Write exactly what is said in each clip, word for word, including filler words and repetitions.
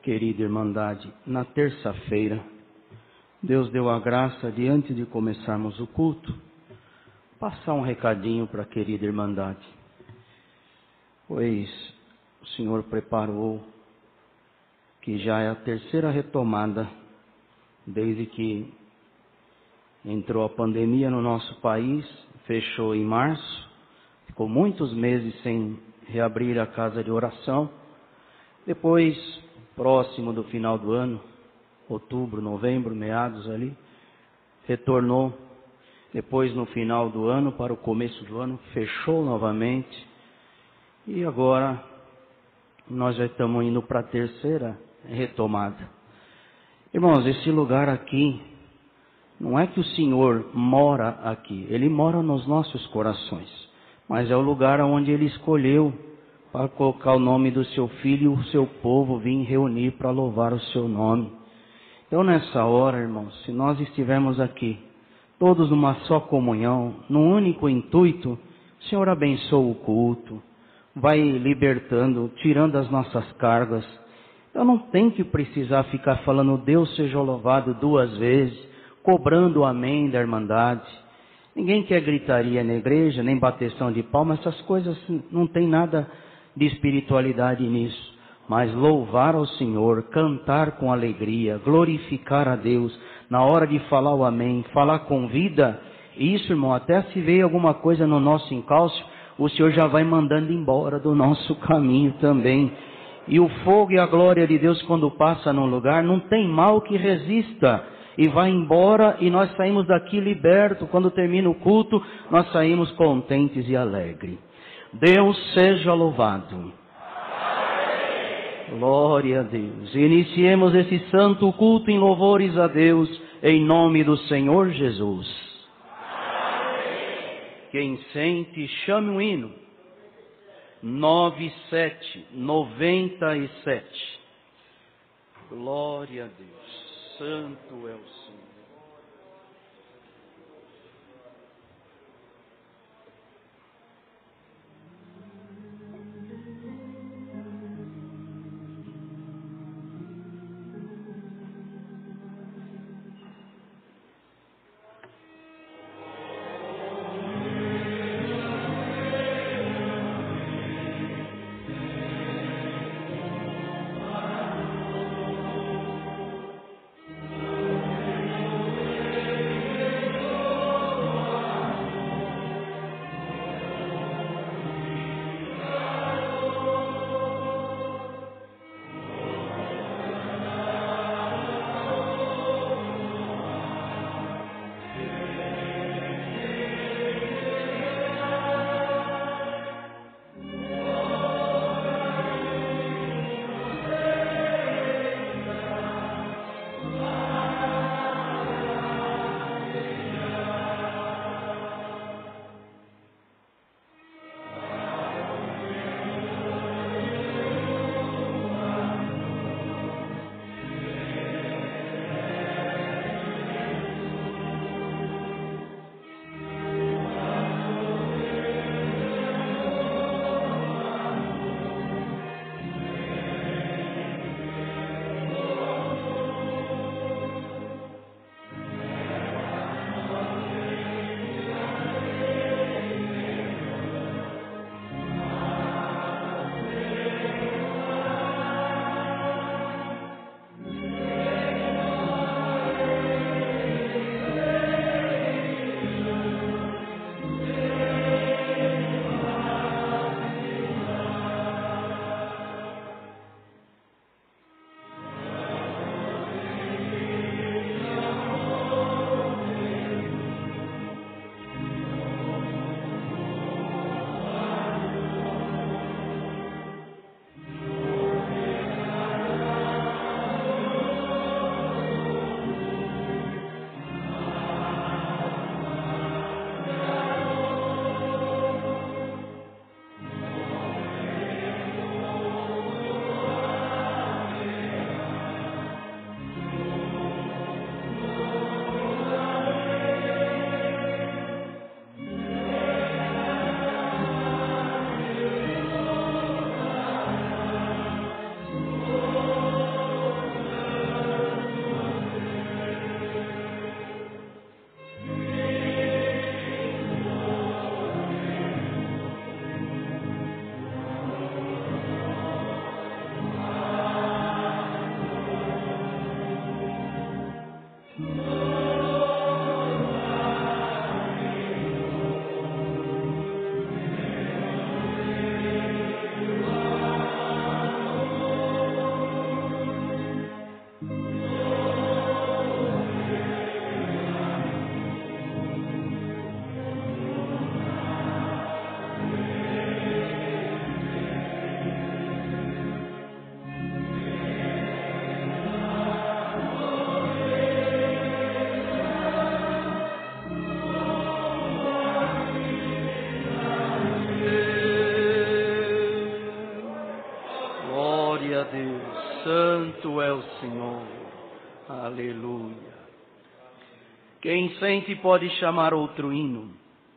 Querida Irmandade, na terça-feira, Deus deu a graça de, antes de começarmos o culto, passar um recadinho para a querida Irmandade. Pois o Senhor preparou que já é a terceira retomada, desde que entrou a pandemia no nosso país, fechou em março, ficou muitos meses sem reabrir a casa de oração. Depois, próximo do final do ano, outubro, novembro, meados ali, retornou. Depois, no final do ano, para o começo do ano, fechou novamente. E agora, nós já estamos indo para a terceira retomada. Irmãos, esse lugar aqui, não é que o Senhor mora aqui, Ele mora nos nossos corações, mas é o lugar onde Ele escolheu para colocar o nome do seu Filho e o seu povo vir reunir para louvar o seu nome. Então nessa hora, irmãos, se nós estivermos aqui, todos numa só comunhão, num único intuito, o Senhor abençoa o culto, vai libertando, tirando as nossas cargas. Eu não tenho que precisar ficar falando Deus seja louvado duas vezes, cobrando o amém da Irmandade. Ninguém quer gritaria na igreja, nem bateção de palmas, essas coisas não tem nada de espiritualidade nisso. Mas louvar ao Senhor, cantar com alegria, glorificar a Deus, na hora de falar o amém, falar com vida, isso, irmão, até se veio alguma coisa no nosso encalço, o Senhor já vai mandando embora do nosso caminho também. E o fogo e a glória de Deus, quando passa num lugar, não tem mal que resista. E vai embora e nós saímos daqui libertos. Quando termina o culto, nós saímos contentes e alegres. Deus seja louvado. Amém. Glória a Deus. Iniciemos esse santo culto em louvores a Deus, em nome do Senhor Jesus. Amém. Quem sente, chame um hino. nove sete, noventa e sete. Glória a Deus. Santo é o Senhor. Amém. Quem sente pode chamar outro hino.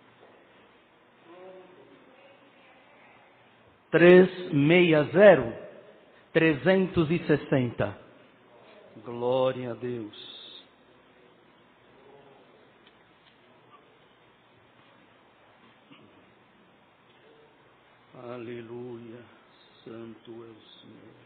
trezentos e sessenta, trezentos e sessenta. Glória a Deus. Aleluia. Santo é o Senhor.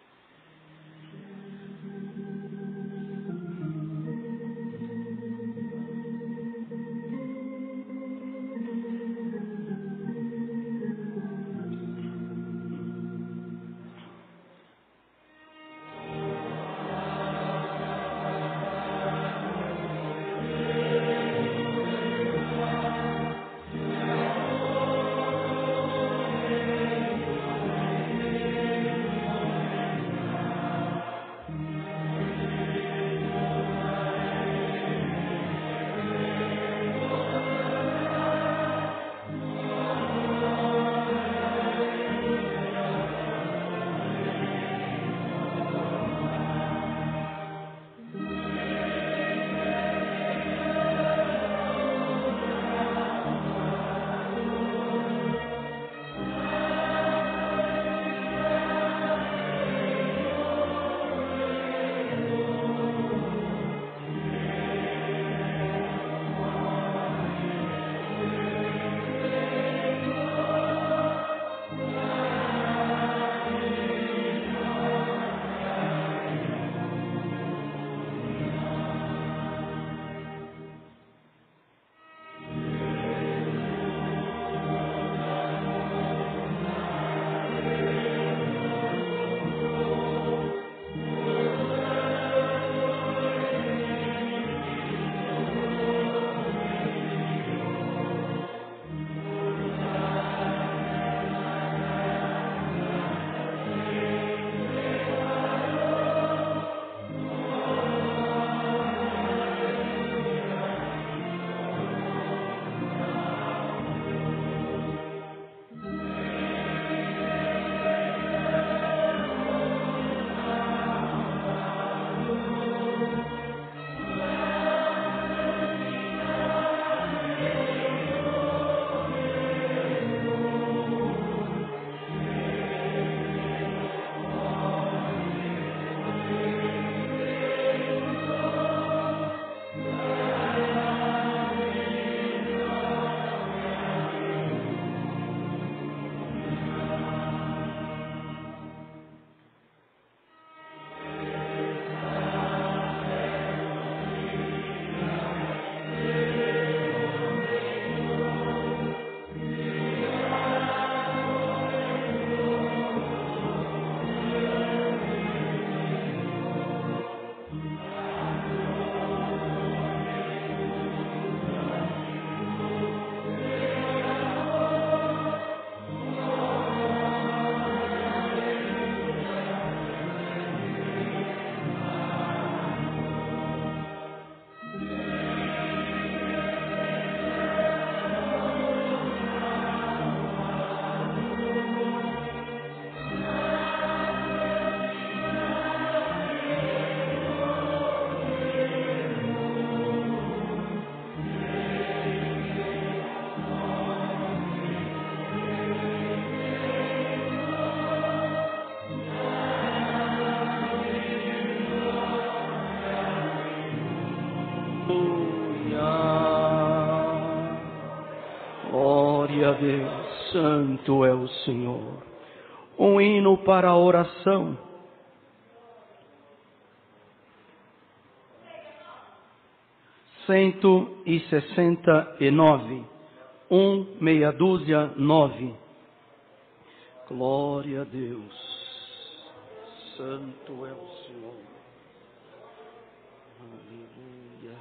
Glória a Deus, santo é o Senhor. Um hino para a oração. Cento e sessenta e nove, um, meia dúzia, nove. Glória a Deus, santo é o Senhor. Aleluia.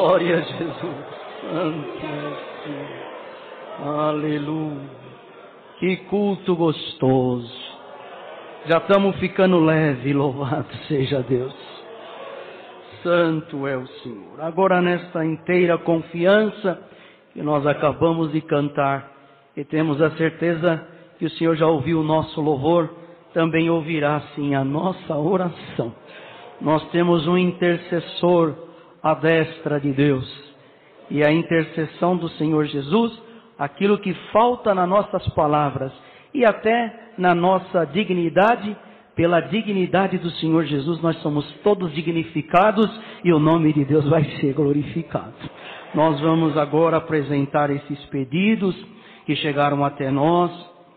Glória a Jesus. Santo é o Senhor. Aleluia. Que culto gostoso. Já estamos ficando leve, louvado seja Deus. Santo é o Senhor. Agora nesta inteira confiança que nós acabamos de cantar, e temos a certeza que o Senhor já ouviu o nosso louvor, também ouvirá sim a nossa oração. Nós temos um intercessor à destra de Deus, e a intercessão do Senhor Jesus, aquilo que falta nas nossas palavras e até na nossa dignidade, pela dignidade do Senhor Jesus, nós somos todos dignificados e o nome de Deus vai ser glorificado. Nós vamos agora apresentar esses pedidos que chegaram até nós.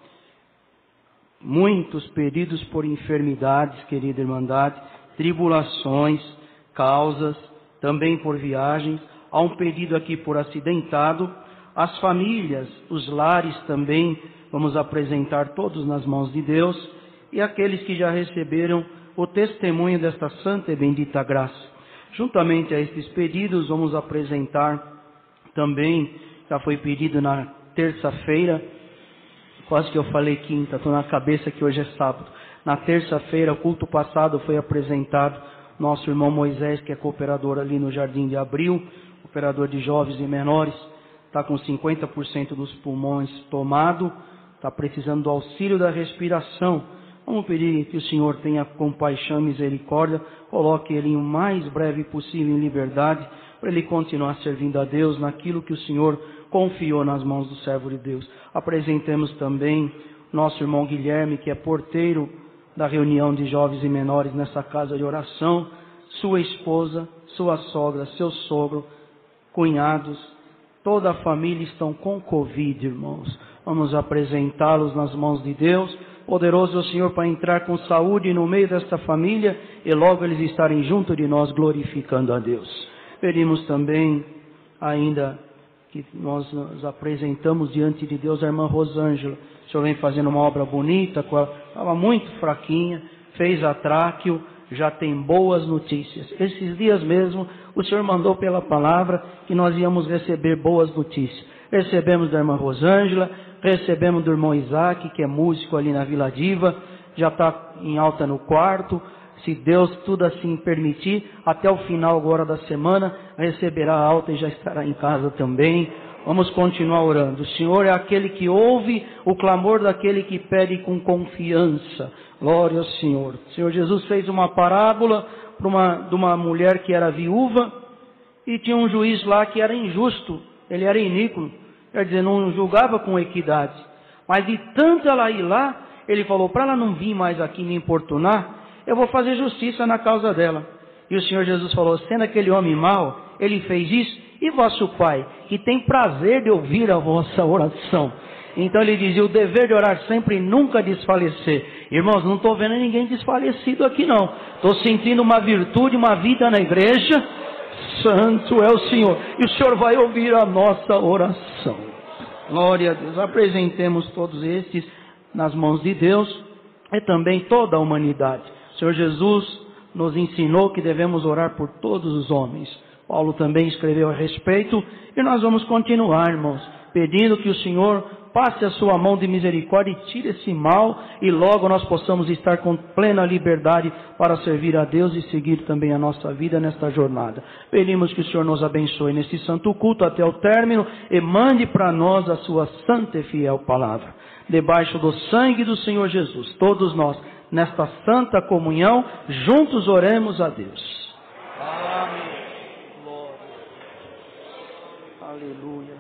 Muitos pedidos por enfermidades, querida irmandade, tribulações, causas, também por viagens. Há um pedido aqui por acidentado. As famílias, os lares também, vamos apresentar todos nas mãos de Deus. E aqueles que já receberam o testemunho desta santa e bendita graça. Juntamente a estes pedidos, vamos apresentar também, já foi pedido na terça-feira, quase que eu falei quinta, estou na cabeça que hoje é sábado. Na terça-feira, o culto passado, foi apresentado nosso irmão Moisés, que é cooperador ali no Jardim de Abril, operador de jovens e menores, está com cinquenta por cento dos pulmões tomado, está precisando do auxílio da respiração. Vamos pedir que o Senhor tenha compaixão e misericórdia, coloque ele o mais breve possível em liberdade, para ele continuar servindo a Deus naquilo que o Senhor confiou nas mãos do servo de Deus. Apresentemos também nosso irmão Guilherme, que é porteiro da reunião de jovens e menores nessa casa de oração, sua esposa, sua sogra, seu sogro, cunhados, toda a família estão com Covid, irmãos. Vamos apresentá-los nas mãos de Deus. Poderoso é o Senhor para entrar com saúde no meio desta família e logo eles estarem junto de nós glorificando a Deus. Pedimos também ainda que nós nos apresentamos diante de Deus a irmã Rosângela. O Senhor vem fazendo uma obra bonita, estava muito fraquinha, fez a tráqueo, já tem boas notícias. Esses dias mesmo o Senhor mandou pela palavra que nós íamos receber boas notícias. Recebemos da irmã Rosângela, recebemos do irmão Isaac, que é músico ali na Vila Diva, já está em alta no quarto. Se Deus tudo assim permitir, até o final agora da semana, receberá a alta e já estará em casa também. Vamos continuar orando. O Senhor é aquele que ouve o clamor daquele que pede com confiança. Glória ao Senhor. O Senhor Jesus fez uma parábola para uma, de uma mulher que era viúva e tinha um juiz lá que era injusto, ele era iníquo, quer dizer, não julgava com equidade. Mas de tanto ela ir lá, ele falou, para ela não vir mais aqui me importunar, eu vou fazer justiça na causa dela. E o Senhor Jesus falou, sendo aquele homem mau, ele fez isso, e vosso Pai, que tem prazer de ouvir a vossa oração. Então ele dizia, o dever de orar sempre e nunca desfalecer. Irmãos, não estou vendo ninguém desfalecido aqui não. Estou sentindo uma virtude, uma vida na igreja. Santo é o Senhor. E o Senhor vai ouvir a nossa oração. Glória a Deus. Apresentemos todos estes nas mãos de Deus e também toda a humanidade. O Senhor Jesus nos ensinou que devemos orar por todos os homens. Paulo também escreveu a respeito e nós vamos continuar, irmãos, pedindo que o Senhor passe a sua mão de misericórdia e tire esse mal e logo nós possamos estar com plena liberdade para servir a Deus e seguir também a nossa vida nesta jornada. Pedimos que o Senhor nos abençoe nesse santo culto até o término e mande para nós a sua santa e fiel palavra. Debaixo do sangue do Senhor Jesus, todos nós, nesta santa comunhão, juntos oremos a Deus. Amém. Glória. Aleluia.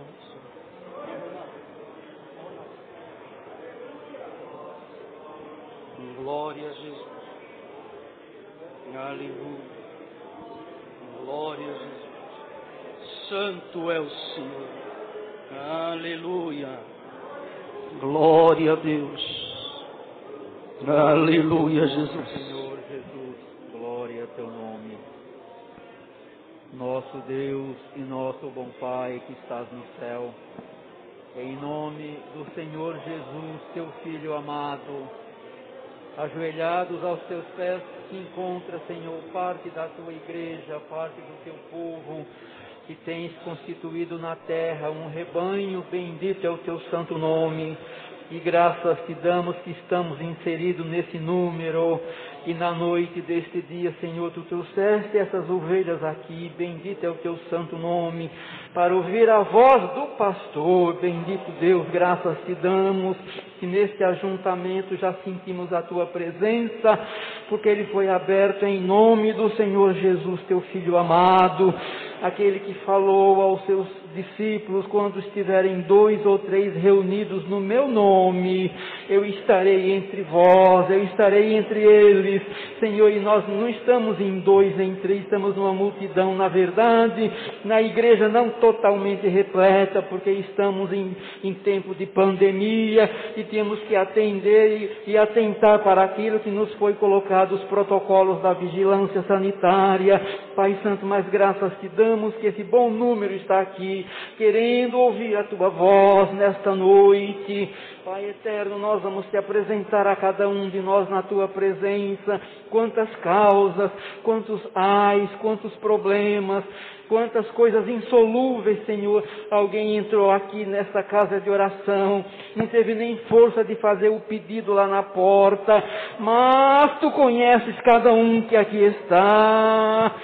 Glória a Jesus. Aleluia. Glória a Jesus. Santo é o Senhor. Aleluia. Glória a Deus. Aleluia, Jesus. Senhor Jesus, glória a teu nome. Nosso Deus e nosso bom Pai que estás no céu, em nome do Senhor Jesus, teu Filho amado, ajoelhados aos teus pés, se encontra, Senhor, parte da tua igreja, parte do teu povo, que tens constituído na terra um rebanho, bendito é o teu santo nome. E graças te damos que estamos inseridos nesse número. E na noite deste dia, Senhor, tu trouxeste essas ovelhas aqui, bendito é o teu santo nome, para ouvir a voz do pastor. Bendito Deus, graças te damos, que neste ajuntamento já sentimos a tua presença, porque ele foi aberto em nome do Senhor Jesus, teu Filho amado, aquele que falou aos seus discípulos: quando estiverem dois ou três reunidos no meu nome, eu estarei entre vós, eu estarei entre eles. Senhor, e nós não estamos em dois, em três, estamos numa multidão, na verdade, na igreja não totalmente repleta, porque estamos em, em tempo de pandemia, e temos que atender e, e atentar para aquilo que nos foi colocado, os protocolos da vigilância sanitária. Pai Santo, mas graças te damos que esse bom número está aqui, querendo ouvir a tua voz nesta noite. Pai eterno, nós vamos te apresentar a cada um de nós na tua presença, quantas causas, quantos ais, quantos problemas, quantas coisas insolúveis, Senhor. Alguém entrou aqui nesta casa de oração, não teve nem força de fazer o pedido lá na porta, mas tu conheces cada um que aqui está.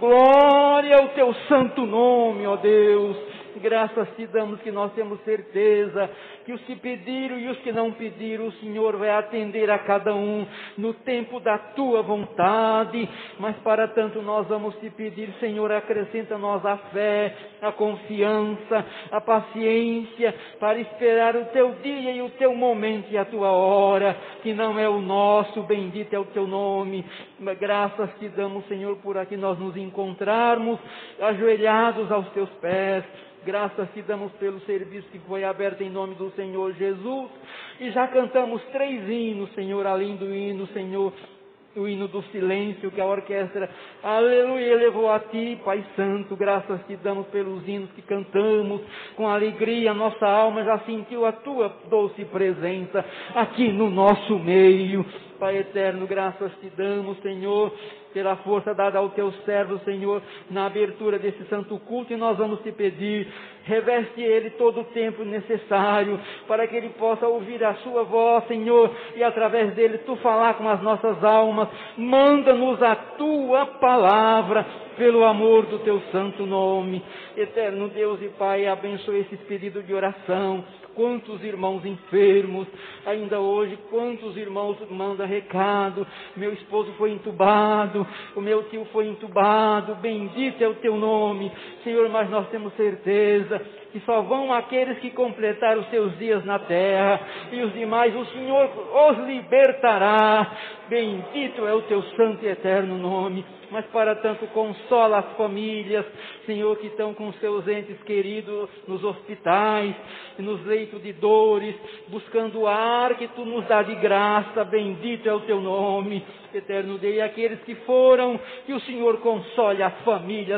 Glória ao teu santo nome, ó Deus. Graças te damos que nós temos certeza que os que pediram e os que não pediram, o Senhor vai atender a cada um no tempo da tua vontade. Mas para tanto nós vamos te pedir, Senhor, acrescenta a nós a fé, a confiança, a paciência, para esperar o teu dia e o teu momento e a tua hora, que não é o nosso. Bendito é o teu nome. Graças te damos, Senhor, por aqui nós nos encontrarmos ajoelhados aos teus pés. Graças te damos pelo serviço que foi aberto em nome do Senhor Jesus. E já cantamos três hinos, Senhor, além do hino, Senhor, o hino do silêncio que a orquestra, aleluia, levou a ti, Pai Santo. Graças te damos pelos hinos que cantamos com alegria. Nossa alma já sentiu a tua doce presença aqui no nosso meio. Pai eterno, graças te damos, Senhor, pela força dada ao teu servo, Senhor, na abertura desse santo culto. E nós vamos te pedir, reveste ele todo o tempo necessário, para que ele possa ouvir a sua voz, Senhor, e através dele tu falar com as nossas almas. Manda-nos a tua palavra, pelo amor do teu santo nome. Eterno Deus e Pai, abençoe esses pedidos de oração. Quantos irmãos enfermos, ainda hoje, quantos irmãos mandam recado: meu esposo foi entubado, o meu tio foi entubado, bendito é o teu nome, Senhor. Mas nós temos certeza que só vão aqueles que completaram os seus dias na terra, e os demais o Senhor os libertará. Bendito é o teu santo e eterno nome. Mas para tanto consola as famílias, Senhor, que estão com seus entes queridos nos hospitais, nos leitos de dores, buscando o ar que tu nos dá de graça. Bendito é o teu nome, eterno Deus. E aqueles que foram, que o Senhor console as famílias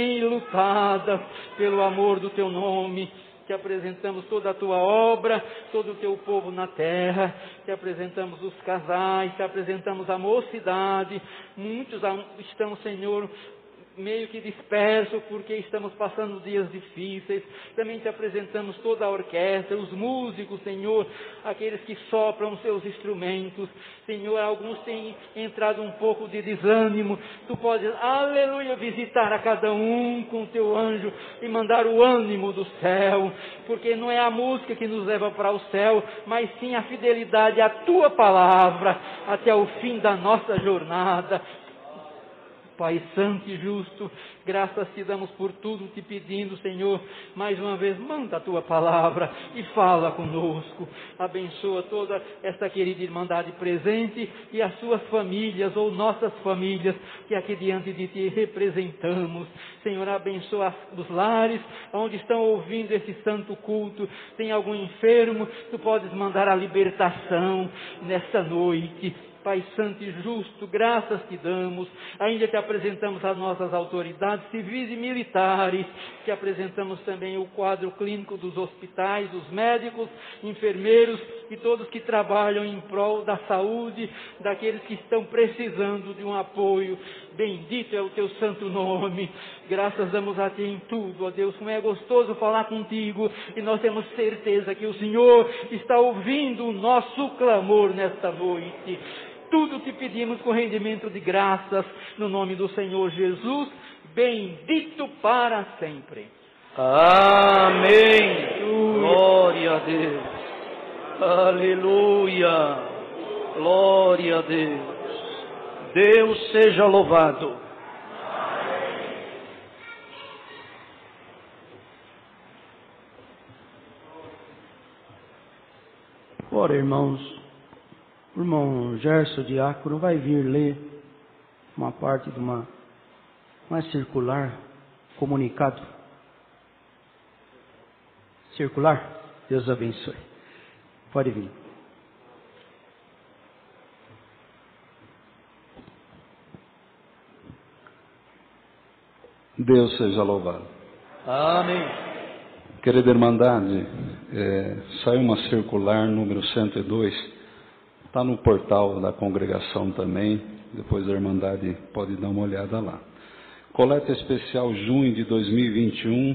enlutadas pelo amor do teu nome. Te apresentamos toda a tua obra, todo o teu povo na terra. Te apresentamos os casais, te apresentamos a mocidade. Muitos estão, Senhor, meio que dispersos, porque estamos passando dias difíceis. Também te apresentamos toda a orquestra, os músicos, Senhor, aqueles que sopram seus instrumentos. Senhor, alguns têm entrado um pouco de desânimo. Tu podes, aleluia, visitar a cada um com o teu anjo e mandar o ânimo do céu, porque não é a música que nos leva para o céu, mas sim a fidelidade à tua palavra até o fim da nossa jornada. Pai Santo e Justo, graças te damos por tudo, te pedindo, Senhor, mais uma vez, manda a tua palavra e fala conosco. Abençoa toda esta querida irmandade presente e as suas famílias, ou nossas famílias, que aqui diante de ti representamos. Senhor, abençoa os lares onde estão ouvindo esse santo culto. Tem algum enfermo, tu podes mandar a libertação nesta noite. Pai Santo e Justo, graças te damos. Ainda te apresentamos as nossas autoridades civis e militares. Te apresentamos também o quadro clínico dos hospitais, os médicos, enfermeiros e todos que trabalham em prol da saúde daqueles que estão precisando de um apoio. bendito é o teu santo nome. Graças damos a ti em tudo, ó Deus, como é gostoso falar contigo, e nós temos certeza que o Senhor está ouvindo o nosso clamor nesta noite. Tudo te pedimos com rendimento de graças, no nome do Senhor Jesus, bendito para sempre. Amém. Glória a Deus. Aleluia. Glória a Deus. Deus seja louvado. Ora, irmãos, o irmão Gerson Diácono vai vir ler uma parte de uma, uma circular, comunicado. Circular? Deus abençoe. Pode vir. Deus seja louvado. Amém. Querida Irmandade, é, saiu uma circular número cento e dois, está no portal da congregação também, depois a Irmandade pode dar uma olhada lá. Coleta especial junho de dois mil e vinte e um,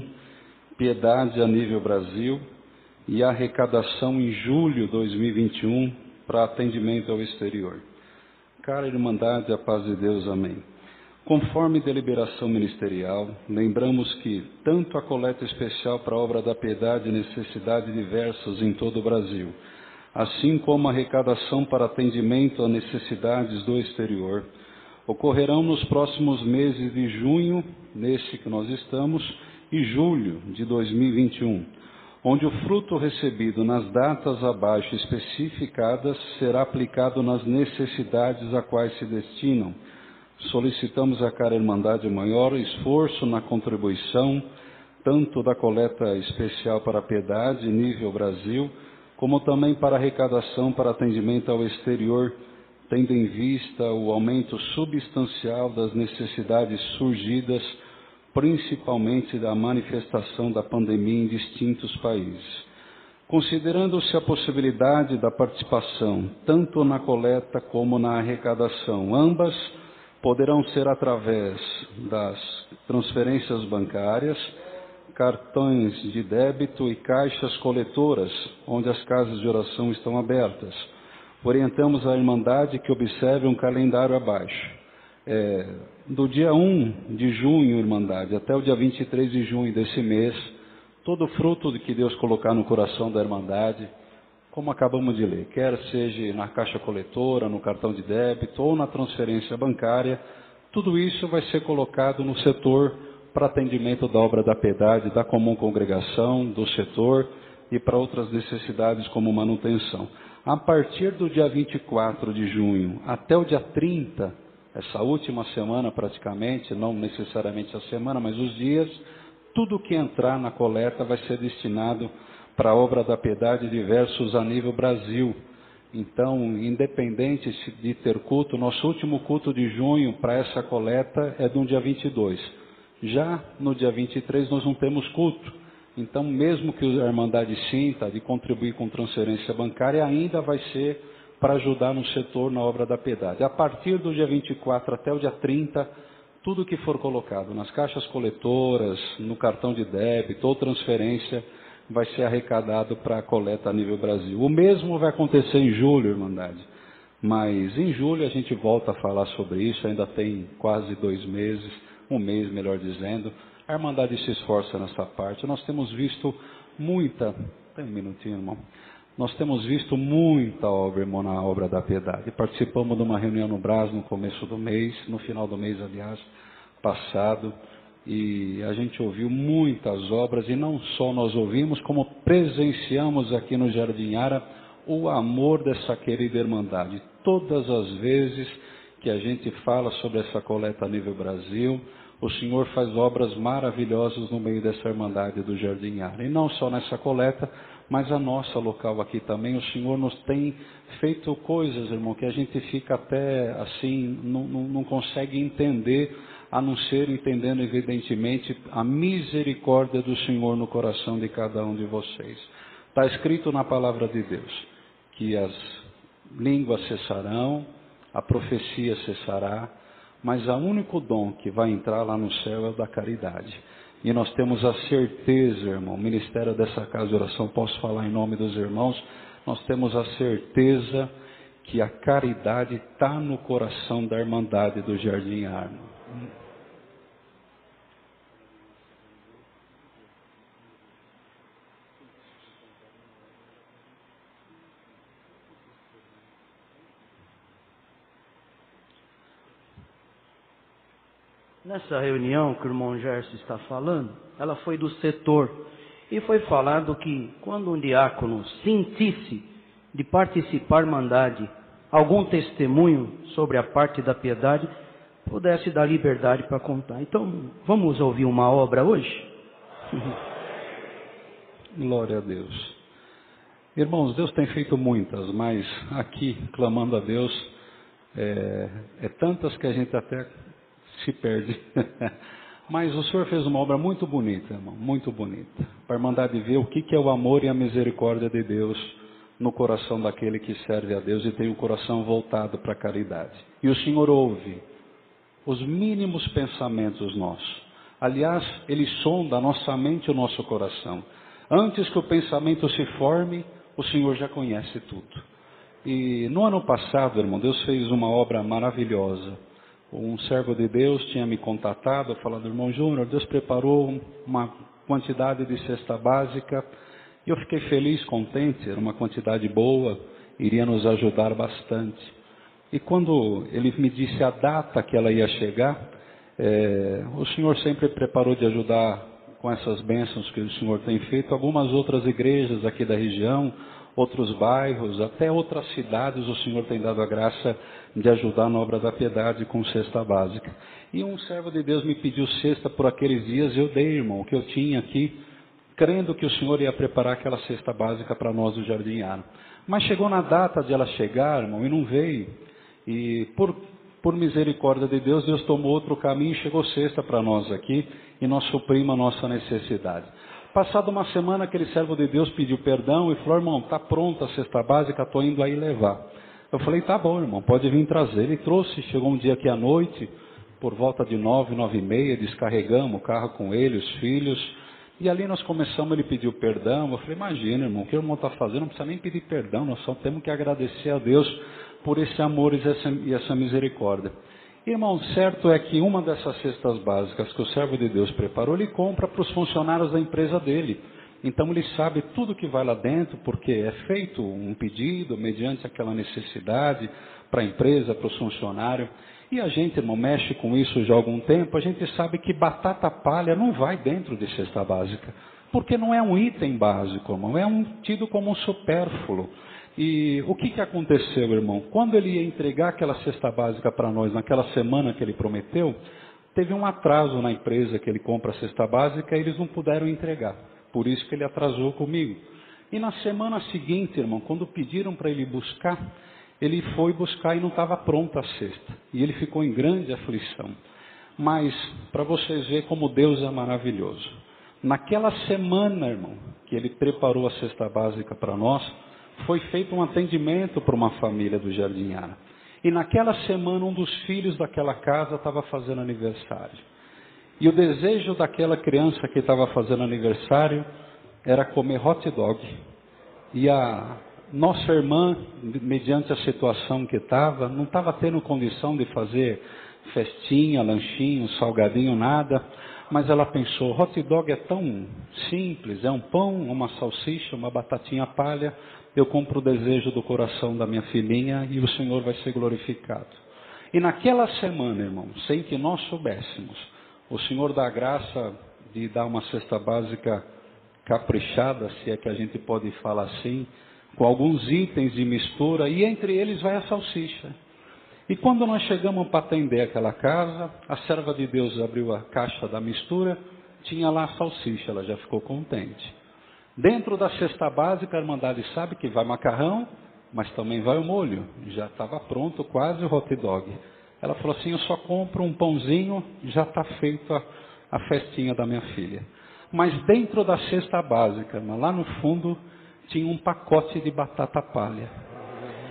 piedade a nível Brasil, e arrecadação em julho de dois mil e vinte e um para atendimento ao exterior. Cara Irmandade, a paz de Deus, amém. Conforme deliberação ministerial, lembramos que tanto a coleta especial para a obra da piedade e necessidades diversas em todo o Brasil, assim como a arrecadação para atendimento a necessidades do exterior, ocorrerão nos próximos meses de junho, nesse que nós estamos, e julho de dois mil e vinte e um, onde o fruto recebido nas datas abaixo especificadas será aplicado nas necessidades a quais se destinam. Solicitamos à cara Irmandade maior esforço na contribuição, tanto da coleta especial para a piedade, nível Brasil, como também para arrecadação para atendimento ao exterior, tendo em vista o aumento substancial das necessidades surgidas, principalmente da manifestação da pandemia em distintos países. Considerando-se a possibilidade da participação, tanto na coleta como na arrecadação, ambas poderão ser através das transferências bancárias, cartões de débito e caixas coletoras, onde as casas de oração estão abertas. Orientamos a Irmandade que observe um calendário abaixo. É, do dia um de junho, Irmandade, até o dia vinte e três de junho desse mês, todo fruto que Deus colocar no coração da Irmandade, como acabamos de ler, quer seja na caixa coletora, no cartão de débito ou na transferência bancária, tudo isso vai ser colocado no setor para atendimento da obra da piedade, da comum congregação, do setor e para outras necessidades como manutenção. A partir do dia vinte e quatro de junho até o dia trinta, essa última semana praticamente, não necessariamente a semana, mas os dias, tudo que entrar na coleta vai ser destinado para a obra da piedade diversos a nível Brasil. Então, independente de ter culto, nosso último culto de junho para essa coleta é do dia vinte e dois. Já no dia vinte e três nós não temos culto. Então, mesmo que a Irmandade sinta de contribuir com transferência bancária, ainda vai ser para ajudar no setor na obra da piedade. A partir do dia vinte e quatro até o dia trinta, tudo que for colocado nas caixas coletoras, no cartão de débito ou transferência, vai ser arrecadado para a coleta a nível Brasil. O mesmo vai acontecer em julho, Irmandade. Mas em julho a gente volta a falar sobre isso, ainda tem quase dois meses, um mês melhor dizendo. A Irmandade se esforça nessa parte. Nós temos visto muita... Tem um minutinho, irmão. Nós temos visto muita obra, irmão, na obra da piedade. Participamos de uma reunião no Brás no começo do mês, no final do mês, aliás, passado. E a gente ouviu muitas obras, e não só nós ouvimos, como presenciamos aqui no Jardim Ara o amor dessa querida Irmandade. Todas as vezes que a gente fala sobre essa coleta a nível Brasil, o Senhor faz obras maravilhosas no meio dessa Irmandade do Jardim Ara. E não só nessa coleta, mas a nossa local aqui também, o Senhor nos tem feito coisas, irmão, que a gente fica até assim, não, não, não consegue entender, a não ser entendendo evidentemente a misericórdia do Senhor no coração de cada um de vocês. Está escrito na palavra de Deus que as línguas cessarão, a profecia cessará, mas o único dom que vai entrar lá no céu é o da caridade. E nós temos a certeza, irmão, o ministério dessa casa de oração, posso falar em nome dos irmãos, nós temos a certeza que a caridade está no coração da Irmandade do Jardim Arma. Nessa reunião que o irmão Gerson está falando, ela foi do setor, e foi falado que quando um diácono sentisse de participar Irmandade, algum testemunho sobre a parte da piedade, pudesse dar liberdade para contar. Então, vamos ouvir uma obra hoje? Glória a Deus. Irmãos, Deus tem feito muitas, mas aqui, clamando a Deus, é, é tantas que a gente até se perde. Mas o Senhor fez uma obra muito bonita, irmão, muito bonita, para a Irmandade ver o que é o amor e a misericórdia de Deus no coração daquele que serve a Deus e tem o coração voltado para a caridade. E o Senhor ouve os mínimos pensamentos nossos. Aliás, Ele sonda a nossa mente e o nosso coração. Antes que o pensamento se forme, o Senhor já conhece tudo. E no ano passado, irmão, Deus fez uma obra maravilhosa. Um servo de Deus tinha me contatado, falando: irmão Júnior, Deus preparou uma quantidade de cesta básica. E eu fiquei feliz, contente, era uma quantidade boa, iria nos ajudar bastante. E quando ele me disse a data que ela ia chegar, é, o Senhor sempre preparou de ajudar com essas bênçãos que o Senhor tem feito, algumas outras igrejas aqui da região, outros bairros, até outras cidades, o Senhor tem dado a graça de ajudar na obra da piedade com cesta básica. E um servo de Deus me pediu cesta por aqueles dias, eu dei, irmão, o que eu tinha aqui, crendo que o Senhor ia preparar aquela cesta básica para nós do Jardim Arma. Mas chegou na data de ela chegar, irmão, e não veio. E por, por misericórdia de Deus, Deus tomou outro caminho e chegou cesta para nós aqui, e nós suprimos a nossa necessidade. Passada uma semana, aquele servo de Deus pediu perdão e falou: irmão, está pronta a cesta básica, estou indo aí levar. Eu falei: tá bom, irmão, pode vir trazer. Ele trouxe, chegou um dia aqui à noite, por volta de nove, nove e meia, descarregamos o carro com ele, os filhos, e ali nós começamos, ele pediu perdão. Eu falei: imagina, irmão, o que o irmão está fazendo, não precisa nem pedir perdão, nós só temos que agradecer a Deus por esse amor e essa, e essa misericórdia. Irmão, certo é que uma dessas cestas básicas que o servo de Deus preparou, ele compra para os funcionários da empresa dele. Então ele sabe tudo que vai lá dentro, porque é feito um pedido mediante aquela necessidade para a empresa, para os funcionários. E a gente, irmão, mexe com isso já há algum tempo, a gente sabe que batata palha não vai dentro de cesta básica, porque não é um item básico, irmão, é um tido como um supérfluo. E o que, que aconteceu, irmão? Quando ele ia entregar aquela cesta básica para nós, naquela semana que ele prometeu, teve um atraso na empresa que ele compra a cesta básica e eles não puderam entregar. Por isso que ele atrasou comigo. E na semana seguinte, irmão, quando pediram para ele buscar, ele foi buscar e não estava pronta a cesta. E ele ficou em grande aflição. Mas, para vocês verem como Deus é maravilhoso. Naquela semana, irmão, que ele preparou a cesta básica para nós, foi feito um atendimento para uma família do Jardim Arma. E naquela semana, um dos filhos daquela casa estava fazendo aniversário. E o desejo daquela criança que estava fazendo aniversário era comer hot dog. E a nossa irmã, mediante a situação que estava, não estava tendo condição de fazer festinha, lanchinho, salgadinho, nada. Mas ela pensou: hot dog é tão simples, é um pão, uma salsicha, uma batatinha palha. Eu compro o desejo do coração da minha filhinha e o Senhor vai ser glorificado. E naquela semana, irmão, sem que nós soubéssemos, o Senhor dá a graça de dar uma cesta básica caprichada, se é que a gente pode falar assim, com alguns itens de mistura, e entre eles vai a salsicha. E quando nós chegamos para atender aquela casa, a serva de Deus abriu a caixa da mistura, tinha lá a salsicha, ela já ficou contente. Dentro da cesta básica, a Irmandade sabe que vai macarrão, mas também vai o molho. Já estava pronto quase o hot dog. Ela falou assim: eu só compro um pãozinho, já está feita a festinha da minha filha. Mas dentro da cesta básica, lá no fundo, tinha um pacote de batata palha.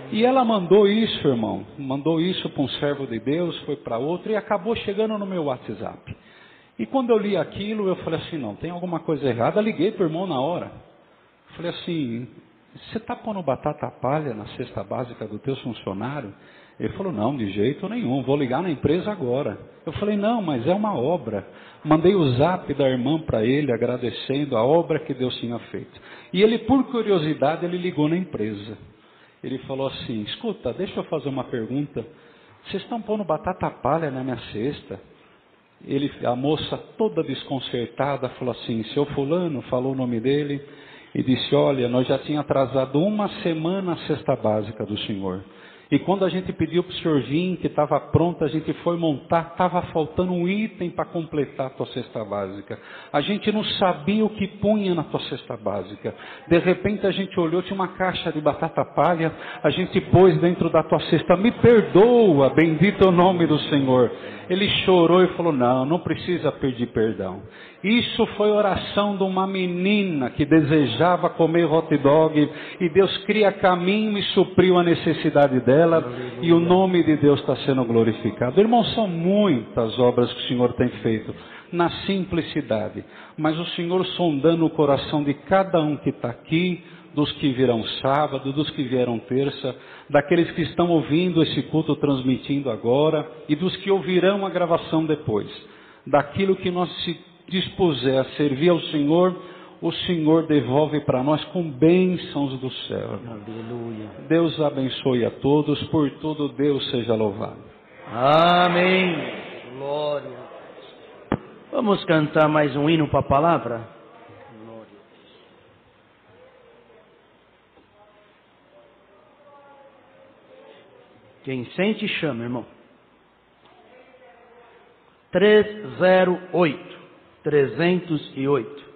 E ela mandou isso, irmão, mandou isso para um servo de Deus, foi para outro e acabou chegando no meu WhatsApp. E quando eu li aquilo, eu falei assim, não, tem alguma coisa errada. Liguei para o irmão na hora. Falei assim, você está pondo batata palha na cesta básica do teu funcionário? Ele falou, não, de jeito nenhum, vou ligar na empresa agora. Eu falei, não, mas é uma obra. Mandei o zap da irmã para ele, agradecendo a obra que Deus tinha feito. E ele, por curiosidade, ele ligou na empresa. Ele falou assim, escuta, deixa eu fazer uma pergunta. Vocês estão pondo batata palha na minha cesta? Ele, a moça toda desconcertada falou assim, seu fulano, falou o nome dele, e disse, olha, nós já tínhamos atrasado uma semana a cesta básica do senhor. E quando a gente pediu para o senhor vir, que estava pronto, a gente foi montar, estava faltando um item para completar a tua cesta básica. A gente não sabia o que punha na tua cesta básica. De repente a gente olhou, tinha uma caixa de batata palha, a gente pôs dentro da tua cesta. Me perdoa, bendito é o nome do Senhor. Ele chorou e falou, não, não precisa pedir perdão. Isso foi oração de uma menina que desejava comer hot dog e Deus cria caminho e supriu a necessidade dela e o nome de Deus está sendo glorificado. Irmãos, são muitas obras que o Senhor tem feito na simplicidade, mas o Senhor sondando o coração de cada um que está aqui, dos que virão sábado, dos que vieram terça, daqueles que estão ouvindo esse culto transmitindo agora e dos que ouvirão a gravação depois, daquilo que nós se dispuser a servir ao Senhor, o Senhor devolve para nós com bênçãos do céu. Aleluia. Deus abençoe a todos, por tudo Deus seja louvado. Amém. Glória. Vamos cantar mais um hino para a palavra? Glória. Quem sente, chama, irmão. trezentos e oito. trezentos e oito.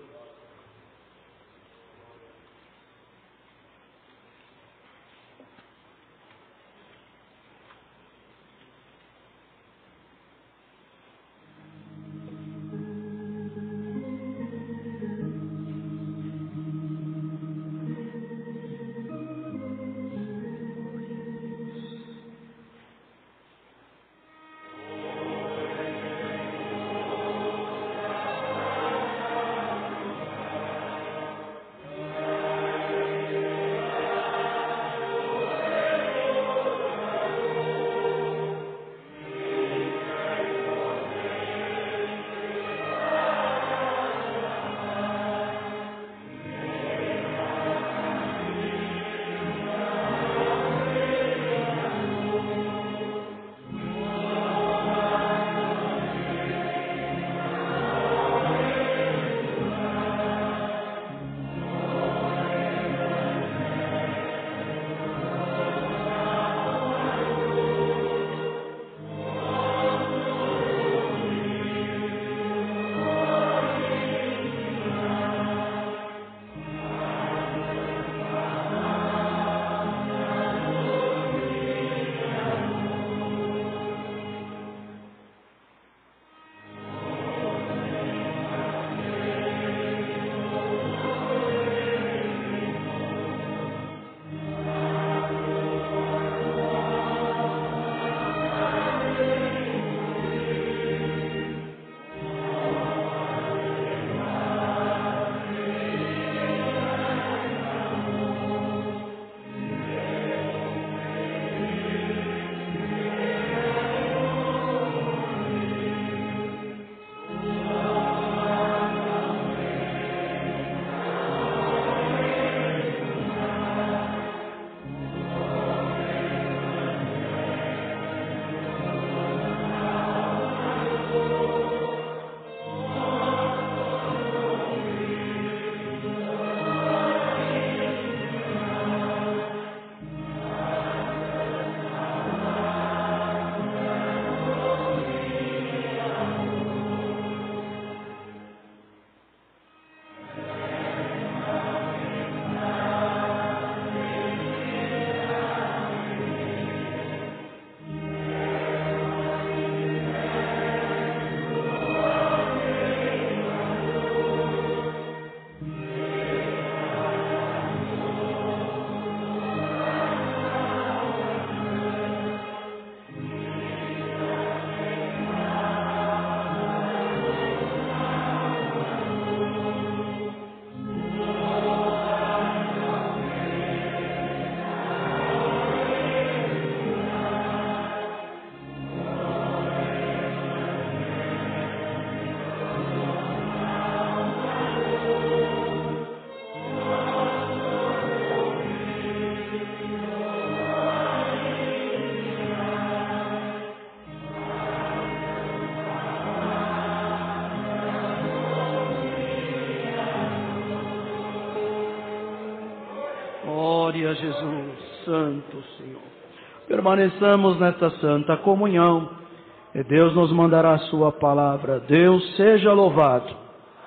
Glória a Jesus, Santo Senhor. Permaneçamos nesta santa comunhão e Deus nos mandará a sua palavra. Deus seja louvado.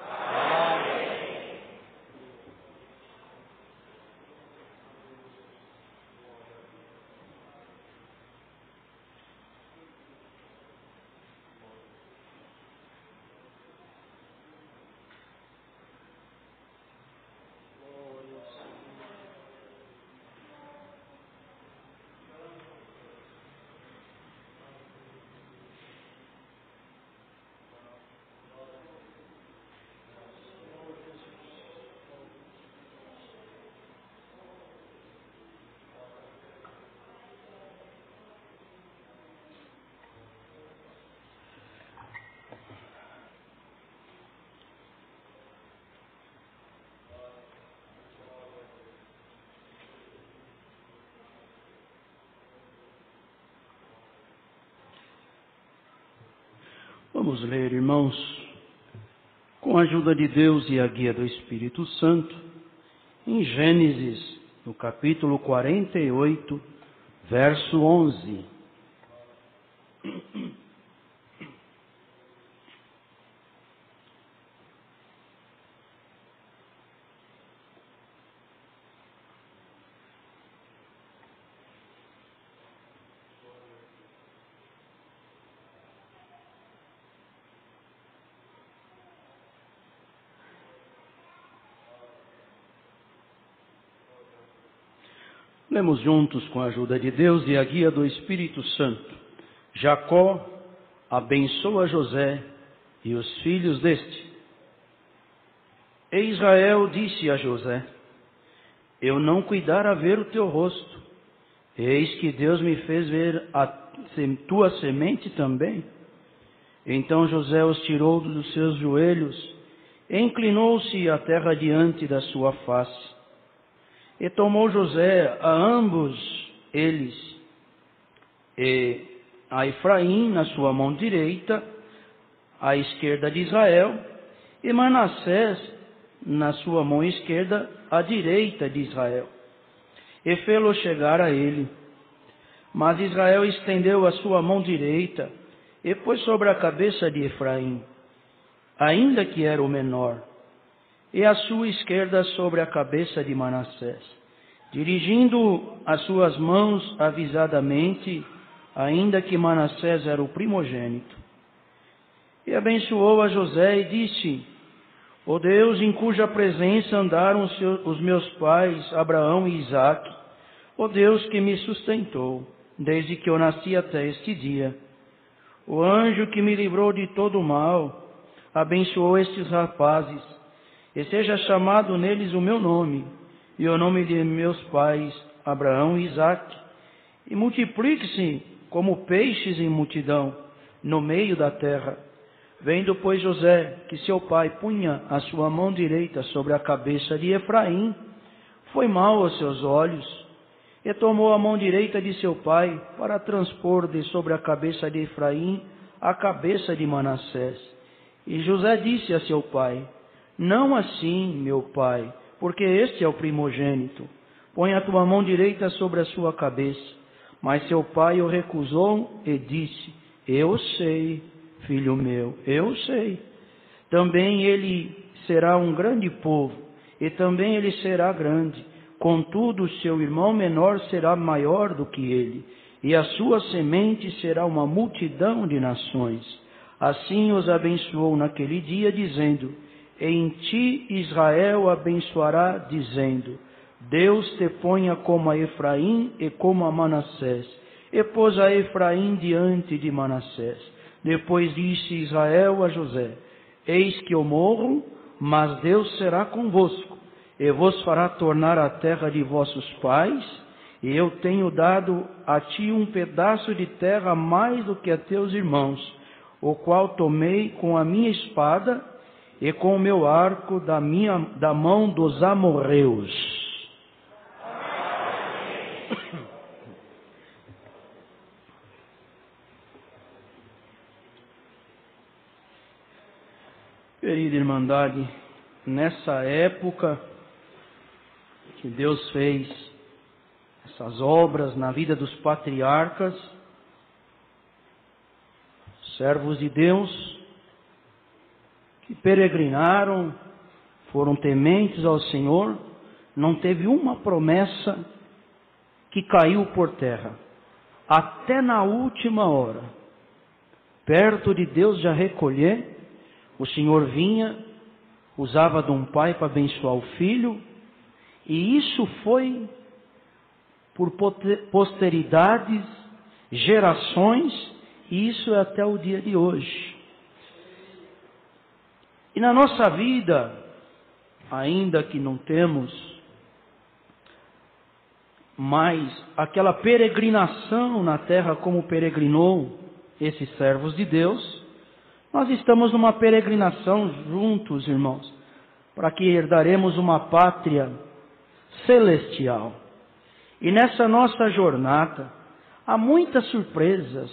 Vamos ler, irmãos, com a ajuda de Deus e a guia do Espírito Santo, em Gênesis, no capítulo quarenta e oito, verso onze. Lemos juntos com a ajuda de Deus e a guia do Espírito Santo. Jacó abençoa José e os filhos deste. E Israel disse a José: eu não cuidara ver o teu rosto, eis que Deus me fez ver a tua semente também. Então José os tirou dos seus joelhos, e inclinou-se à terra diante da sua face. E tomou José a ambos eles, e a Efraim na sua mão direita, à esquerda de Israel, e Manassés na sua mão esquerda, à direita de Israel. E fê-lo chegar a ele. Mas Israel estendeu a sua mão direita, e pôs sobre a cabeça de Efraim, ainda que era o menor, e a sua esquerda sobre a cabeça de Manassés, dirigindo as suas mãos avisadamente, ainda que Manassés era o primogênito. E abençoou a José e disse: ó Deus, em cuja presença andaram os, seus, os meus pais, Abraão e Isaque, ó Deus que me sustentou, desde que eu nasci até este dia, o anjo que me livrou de todo o mal, abençoou estes rapazes, e seja chamado neles o meu nome, e o nome de meus pais, Abraão e Isaque, e multiplique-se como peixes em multidão, no meio da terra. Vendo, pois, José, que seu pai punha a sua mão direita sobre a cabeça de Efraim, foi mal aos seus olhos, e tomou a mão direita de seu pai, para transpor de sobre a cabeça de Efraim a cabeça de Manassés. E José disse a seu pai: não assim, meu pai, porque este é o primogênito. Põe a tua mão direita sobre a sua cabeça. Mas seu pai o recusou e disse: eu sei, filho meu, eu sei. Também ele será um grande povo, e também ele será grande. Contudo, seu irmão menor será maior do que ele, e a sua semente será uma multidão de nações. Assim os abençoou naquele dia, dizendo: em ti Israel abençoará, dizendo: Deus te ponha como a Efraim e como a Manassés. E pôs a Efraim diante de Manassés. Depois disse Israel a José: eis que eu morro, mas Deus será convosco, e vos fará tornar a terra de vossos pais, e eu tenho dado a ti um pedaço de terra mais do que a teus irmãos, o qual tomei com a minha espada e com o meu arco da, minha, da mão dos amorreus. Querida Irmandade, nessa época que Deus fez essas obras na vida dos patriarcas, servos de Deus, que peregrinaram, foram tementes ao Senhor, não teve uma promessa que caiu por terra. Até na última hora, perto de Deus já recolher, o Senhor vinha, usava de um pai para abençoar o filho, e isso foi por posteridades, gerações, e isso é até o dia de hoje. E na nossa vida, ainda que não temos mais aquela peregrinação na terra como peregrinou esses servos de Deus, nós estamos numa peregrinação juntos, irmãos, para que herdaremos uma pátria celestial. E nessa nossa jornada, há muitas surpresas.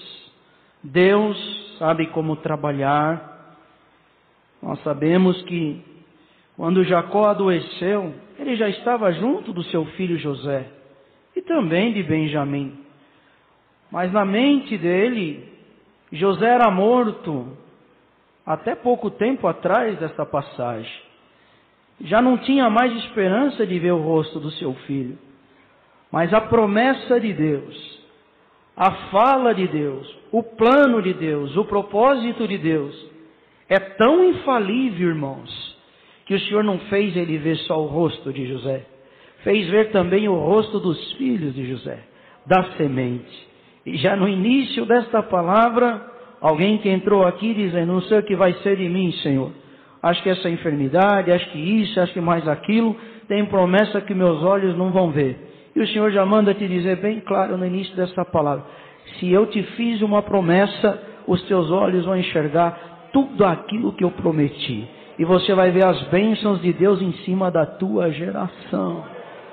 Deus sabe como trabalhar. Nós sabemos que quando Jacó adoeceu, ele já estava junto do seu filho José e também de Benjamim. Mas na mente dele, José era morto até pouco tempo atrás dessa passagem. Já não tinha mais esperança de ver o rosto do seu filho. Mas a promessa de Deus, a fala de Deus, o plano de Deus, o propósito de Deus, é tão infalível, irmãos, que o Senhor não fez ele ver só o rosto de José. Fez ver também o rosto dos filhos de José, da semente. E já no início desta palavra, alguém que entrou aqui dizendo, não sei o que vai ser de mim, Senhor. Acho que essa enfermidade, acho que isso, acho que mais aquilo, tem promessa que meus olhos não vão ver. E o Senhor já manda te dizer bem claro no início dessa palavra, se eu te fiz uma promessa, os teus olhos vão enxergar tudo aquilo que eu prometi. E você vai ver as bênçãos de Deus em cima da tua geração.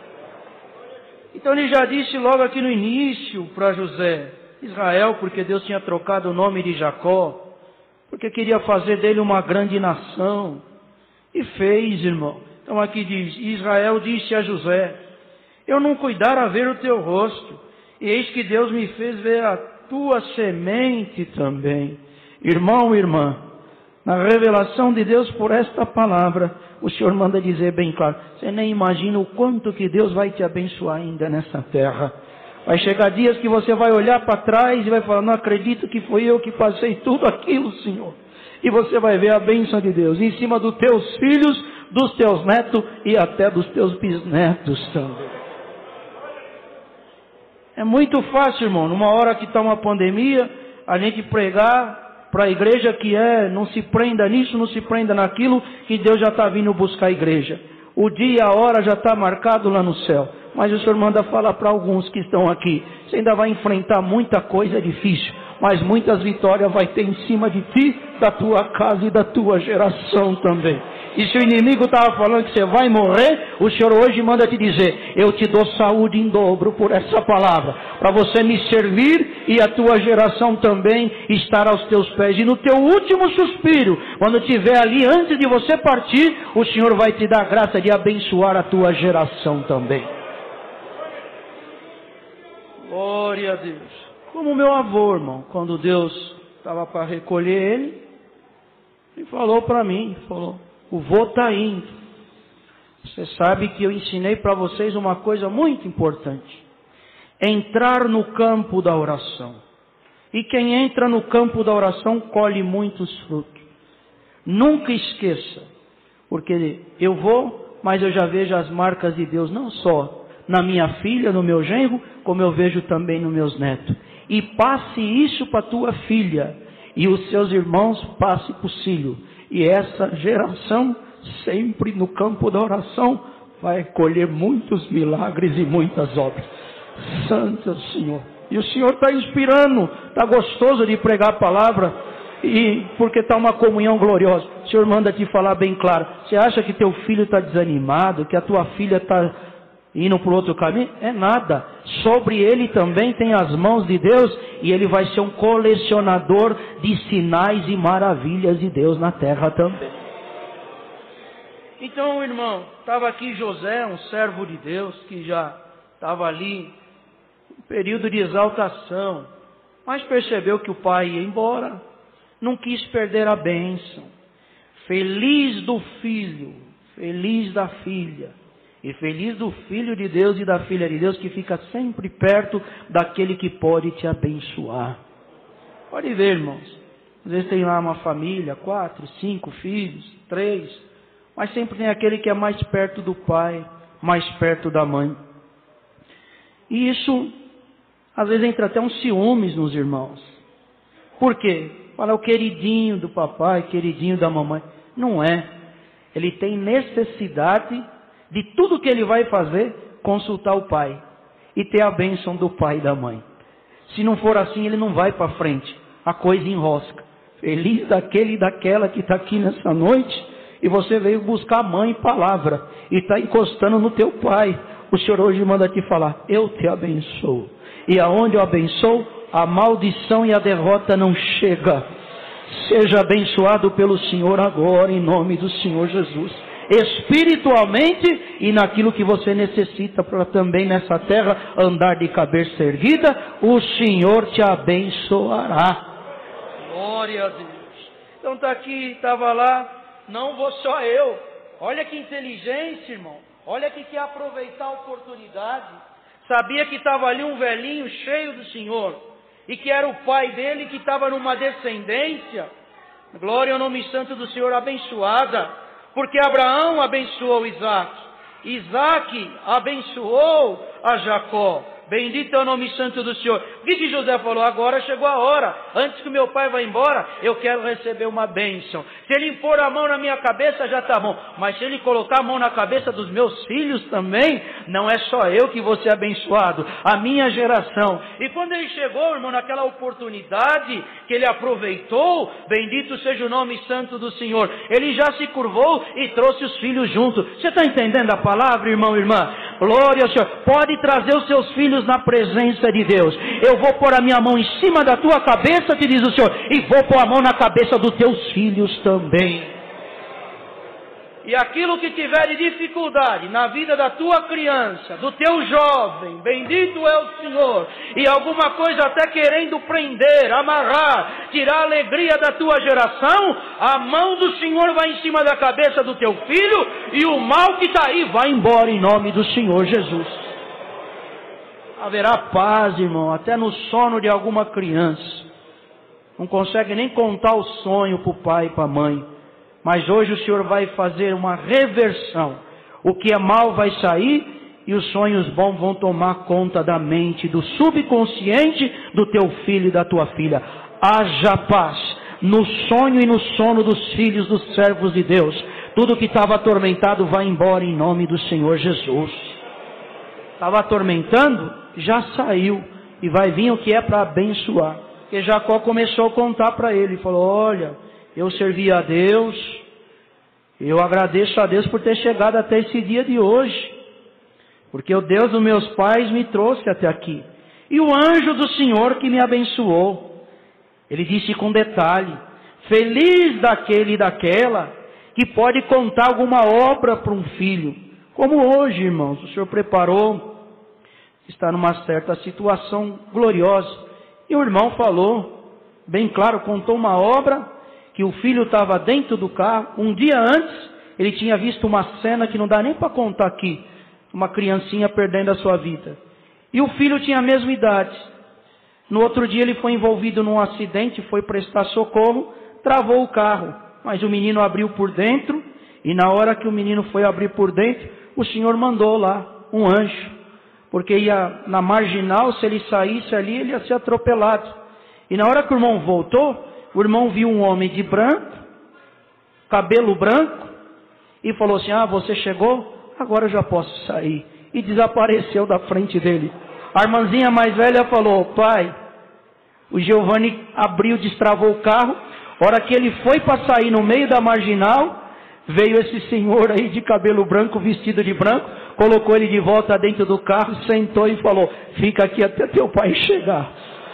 Então ele já disse logo aqui no início para José, Israel, porque Deus tinha trocado o nome de Jacó, porque queria fazer dele uma grande nação. E fez, irmão. Então aqui diz, Israel disse a José, eu não cuidara ver o teu rosto, e eis que Deus me fez ver a tua semente também. Irmão, irmã, na revelação de Deus por esta palavra, o Senhor manda dizer bem claro, você nem imagina o quanto que Deus vai te abençoar ainda nessa terra. Vai chegar dias que você vai olhar para trás e vai falar, não acredito que foi eu que passei tudo aquilo, Senhor. E você vai ver a bênção de Deus em cima dos teus filhos, dos teus netos e até dos teus bisnetos também. É muito fácil, irmão, numa hora que está uma pandemia, a gente pregar para a igreja que é, não se prenda nisso, não se prenda naquilo, que Deus já está vindo buscar a igreja. O dia e a hora já está marcado lá no céu. Mas o Senhor manda falar para alguns que estão aqui, você ainda vai enfrentar muita coisa difícil, mas muitas vitórias vai ter em cima de ti, da tua casa e da tua geração também. E se o inimigo estava falando que você vai morrer, o Senhor hoje manda te dizer, eu te dou saúde em dobro por essa palavra, para você me servir e a tua geração também estar aos teus pés. E no teu último suspiro, quando estiver ali antes de você partir, o Senhor vai te dar a graça de abençoar a tua geração também. Glória a Deus. Como meu avô, irmão, quando Deus estava para recolher ele, ele falou para mim, falou, o vô está indo. Você sabe que eu ensinei para vocês uma coisa muito importante. Entrar no campo da oração. E quem entra no campo da oração colhe muitos frutos. Nunca esqueça, porque eu vou, mas eu já vejo as marcas de Deus, não só na minha filha, no meu genro, como eu vejo também nos meus netos. E passe isso para tua filha, e os seus irmãos passe para o filho. E essa geração, sempre no campo da oração, vai colher muitos milagres e muitas obras. Santo Senhor. E o Senhor está inspirando, está gostoso de pregar a palavra, e porque está uma comunhão gloriosa. O Senhor manda te falar bem claro. Você acha que teu filho está desanimado, que a tua filha está indo por outro caminho? É nada. Sobre ele também tem as mãos de Deus, e ele vai ser um colecionador de sinais e maravilhas de Deus na terra também. Então, irmão, estava aqui José, um servo de Deus, que já estava ali período de exaltação, mas percebeu que o pai ia embora, não quis perder a bênção. Feliz do filho, feliz da filha, e feliz do filho de Deus e da filha de Deus que fica sempre perto daquele que pode te abençoar. Pode ver, irmãos, às vezes tem lá uma família, quatro, cinco filhos, três, mas sempre tem aquele que é mais perto do pai, mais perto da mãe. E isso, às vezes entra até uns ciúmes nos irmãos. Por quê? Fala o queridinho do papai, queridinho da mamãe. Não é. Ele tem necessidade de tudo que ele vai fazer, consultar o pai e ter a bênção do pai e da mãe. Se não for assim, ele não vai para frente. A coisa enrosca. Feliz daquele e daquela que está aqui nessa noite e você veio buscar a mãe e palavra e está encostando no teu pai. O Senhor hoje manda te falar, eu te abençoo. E aonde eu abençoo, a maldição e a derrota não chega. Seja abençoado pelo Senhor agora, em nome do Senhor Jesus. Espiritualmente e naquilo que você necessita para também nessa terra andar de cabeça erguida, o Senhor te abençoará. Glória a Deus. Então está aqui, estava lá, não vou só eu. Olha que inteligência, irmão. Olha que quer aproveitar a oportunidade. Sabia que estava ali um velhinho cheio do Senhor. E que era o pai dele que estava numa descendência. Glória ao nome santo do Senhor, abençoada. Porque Abraão abençoou Isaac. Isaac abençoou a Jacó. Bendito é o nome santo do Senhor. O que, que José falou? Agora chegou a hora. Antes que meu pai vá embora, eu quero receber uma bênção. Se ele pôr a mão na minha cabeça, já está bom. Mas se ele colocar a mão na cabeça dos meus filhos também, não é só eu que vou ser abençoado. A minha geração. E quando ele chegou, irmão, naquela oportunidade que ele aproveitou, bendito seja o nome santo do Senhor. Ele já se curvou e trouxe os filhos junto. Você está entendendo a palavra, irmão e irmã? Glória ao Senhor. Pode trazer os seus filhos na presença de Deus. Eu vou pôr a minha mão em cima da tua cabeça, te diz o Senhor, e vou pôr a mão na cabeça dos teus filhos também. E aquilo que tiver de dificuldade na vida da tua criança, do teu jovem, bendito é o Senhor, e alguma coisa até querendo prender, amarrar, tirar a alegria da tua geração, a mão do Senhor vai em cima da cabeça do teu filho, e o mal que está aí vai embora em nome do Senhor Jesus. Haverá paz, irmão, até no sono de alguma criança. Não consegue nem contar o sonho para o pai e para a mãe. Mas hoje o Senhor vai fazer uma reversão. O que é mal vai sair e os sonhos bons vão tomar conta da mente, do subconsciente do teu filho e da tua filha. Haja paz no sonho e no sono dos filhos dos servos de Deus. Tudo que estava atormentado vai embora em nome do Senhor Jesus. Estava atormentando, já saiu. E vai vir o que é para abençoar. Porque Jacó começou a contar para ele. Falou, olha, eu servi a Deus. Eu agradeço a Deus por ter chegado até esse dia de hoje. Porque o Deus dos meus pais me trouxe até aqui. E o anjo do Senhor que me abençoou. Ele disse com detalhe. Feliz daquele e daquela que pode contar alguma obra para um filho. Como hoje, irmãos, o Senhor preparou. Está numa certa situação gloriosa. E o irmão falou, bem claro, contou uma obra, que o filho estava dentro do carro. Um dia antes, ele tinha visto uma cena que não dá nem para contar aqui. Uma criancinha perdendo a sua vida. E o filho tinha a mesma idade. No outro dia ele foi envolvido num acidente, foi prestar socorro, travou o carro. Mas o menino abriu por dentro, e na hora que o menino foi abrir por dentro, o Senhor mandou lá um anjo. Porque ia na marginal, se ele saísse ali, ele ia ser atropelado. E na hora que o irmão voltou, o irmão viu um homem de branco, cabelo branco, e falou assim, ah, você chegou? Agora eu já posso sair. E desapareceu da frente dele. A irmãzinha mais velha falou, pai, o Giovanni abriu, destravou o carro, a hora que ele foi para sair no meio da marginal, veio esse senhor aí de cabelo branco, vestido de branco, colocou ele de volta dentro do carro, sentou e falou, fica aqui até teu pai chegar.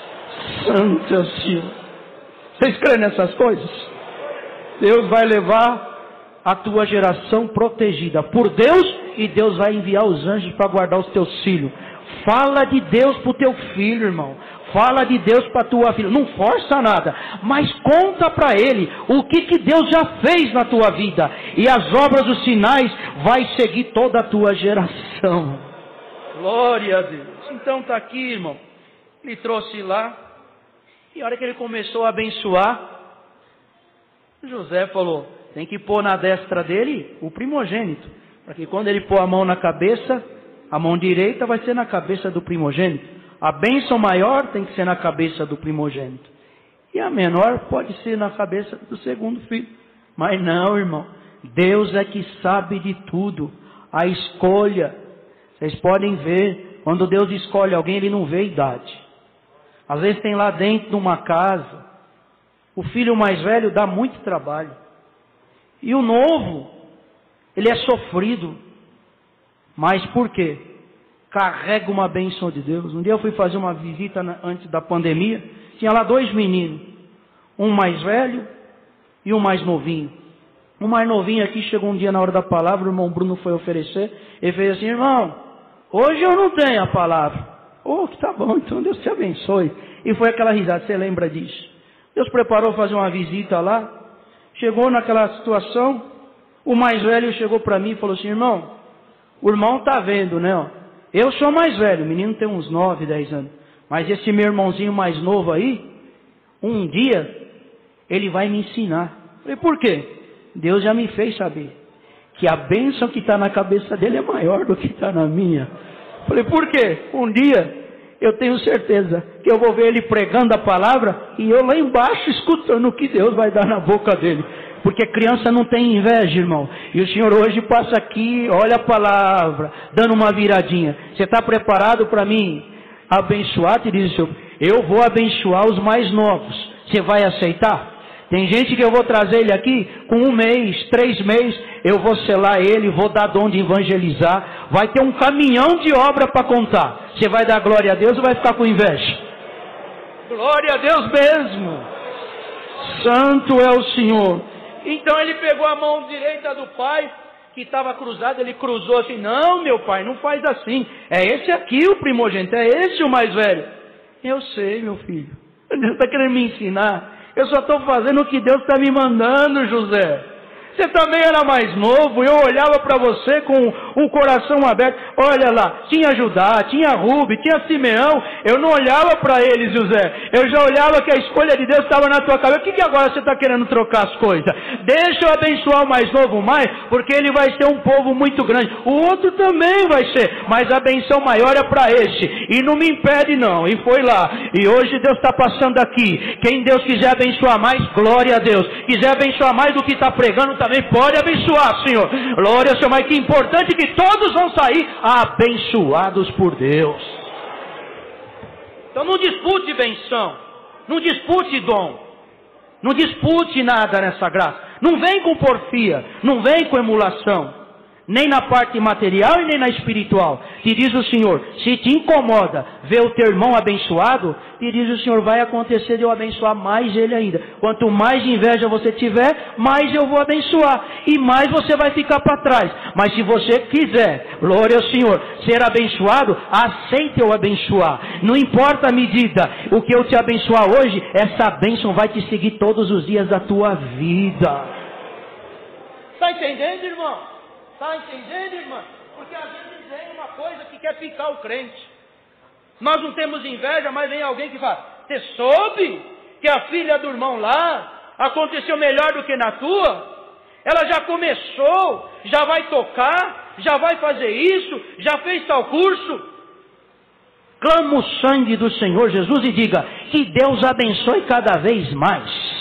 Santo Senhor. Vocês creem nessas coisas? Deus vai levar a tua geração protegida por Deus, e Deus vai enviar os anjos para guardar os teus filhos. Fala de Deus para o teu filho, irmão. Fala de Deus para a tua filha. Não força nada, mas conta para ele o que, que Deus já fez na tua vida. E as obras, os sinais, vai seguir toda a tua geração. Glória a Deus. Então está aqui, irmão. Ele trouxe lá. E a hora que ele começou a abençoar, José falou, tem que pôr na destra dele o primogênito. Para que quando ele pôr a mão na cabeça, a mão direita vai ser na cabeça do primogênito. A bênção maior tem que ser na cabeça do primogênito. E a menor pode ser na cabeça do segundo filho. Mas não, irmão. Deus é que sabe de tudo. A escolha. Vocês podem ver. Quando Deus escolhe alguém, Ele não vê idade. Às vezes tem lá dentro de uma casa. O filho mais velho dá muito trabalho. E o novo, ele é sofrido. Mas por quê? Carrega uma bênção de Deus. Um dia eu fui fazer uma visita na, antes da pandemia. Tinha lá dois meninos. Um mais velho e um mais novinho. O mais novinho aqui chegou um dia na hora da palavra. O irmão Bruno foi oferecer. Ele fez assim, irmão, hoje eu não tenho a palavra. Oh, que tá bom, então Deus te abençoe. E foi aquela risada, você lembra disso? Deus preparou fazer uma visita lá. Chegou naquela situação. O mais velho chegou para mim e falou assim, irmão, o irmão tá vendo, né? Ó. Eu sou mais velho, o menino tem uns nove, dez anos. Mas esse meu irmãozinho mais novo aí, um dia, ele vai me ensinar. Eu falei, por quê? Deus já me fez saber que a bênção que está na cabeça dele é maior do que está na minha. Eu falei, por quê? Um dia, eu tenho certeza que eu vou ver ele pregando a palavra e eu lá embaixo escutando o que Deus vai dar na boca dele. Porque criança não tem inveja, irmão. E o Senhor hoje passa aqui, olha a palavra, dando uma viradinha. Você está preparado para mim abençoar? Te diz o Senhor, eu vou abençoar os mais novos. Você vai aceitar? Tem gente que eu vou trazer ele aqui com um mês, três meses, eu vou selar ele, vou dar dom de evangelizar. Vai ter um caminhão de obra para contar. Você vai dar glória a Deus ou vai ficar com inveja? Glória a Deus mesmo. Santo é o Senhor. Então ele pegou a mão direita do pai, que estava cruzada, ele cruzou assim, não meu pai, não faz assim, é esse aqui o primogênito, é esse o mais velho. Eu sei, meu filho, Deus está querendo me ensinar, eu só estou fazendo o que Deus está me mandando, José. Você também era mais novo, eu olhava para você com um coração aberto. Olha lá, tinha Judá, tinha Rube, tinha Simeão. Eu não olhava para eles, José. Eu já olhava que a escolha de Deus estava na tua cabeça. O que, que agora você está querendo trocar as coisas? Deixa eu abençoar o mais novo mais, porque ele vai ser um povo muito grande. O outro também vai ser, mas a benção maior é para este. E não me impede não. E foi lá. E hoje Deus está passando aqui. Quem Deus quiser abençoar mais, glória a Deus. Quiser abençoar mais do que está pregando, também pode abençoar, Senhor. Glória ao Senhor, mas que importante que todos vão sair abençoados por Deus. Então não dispute benção, não dispute dom, não dispute nada nessa graça. Não vem com porfia, não vem com emulação, nem na parte material e nem na espiritual. Te diz o Senhor, se te incomoda ver o teu irmão abençoado, te diz o Senhor, vai acontecer de eu abençoar mais ele ainda. Quanto mais inveja você tiver, mais eu vou abençoar, e mais você vai ficar para trás. Mas se você quiser, glória ao Senhor, ser abençoado, aceite eu abençoar. Não importa a medida, o que eu te abençoar hoje, essa bênção vai te seguir todos os dias da tua vida. Está entendendo, irmão? Está entendendo, irmã? Porque às vezes vem uma coisa que quer picar o crente. Nós não temos inveja, mas vem alguém que fala, você soube que a filha do irmão lá aconteceu melhor do que na tua? Ela já começou, já vai tocar, já vai fazer isso, já fez tal curso. Clama o sangue do Senhor Jesus e diga, que Deus abençoe cada vez mais.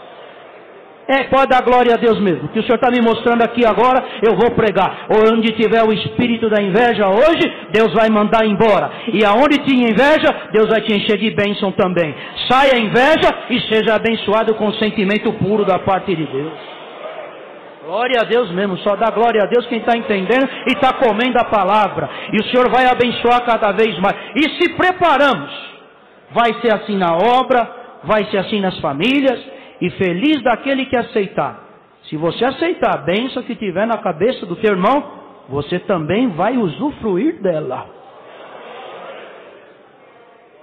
É, pode dar glória a Deus mesmo. O que o Senhor está me mostrando aqui agora, eu vou pregar. Onde tiver o espírito da inveja hoje, Deus vai mandar embora. E aonde tinha inveja, Deus vai te encher de bênção também. Saia a inveja e seja abençoado com sentimento puro da parte de Deus. Glória a Deus mesmo. Só dá glória a Deus quem está entendendo e está comendo a palavra. E o Senhor vai abençoar cada vez mais. E se preparamos, vai ser assim na obra, vai ser assim nas famílias. E feliz daquele que aceitar. Se você aceitar a bênção que tiver na cabeça do teu irmão, você também vai usufruir dela.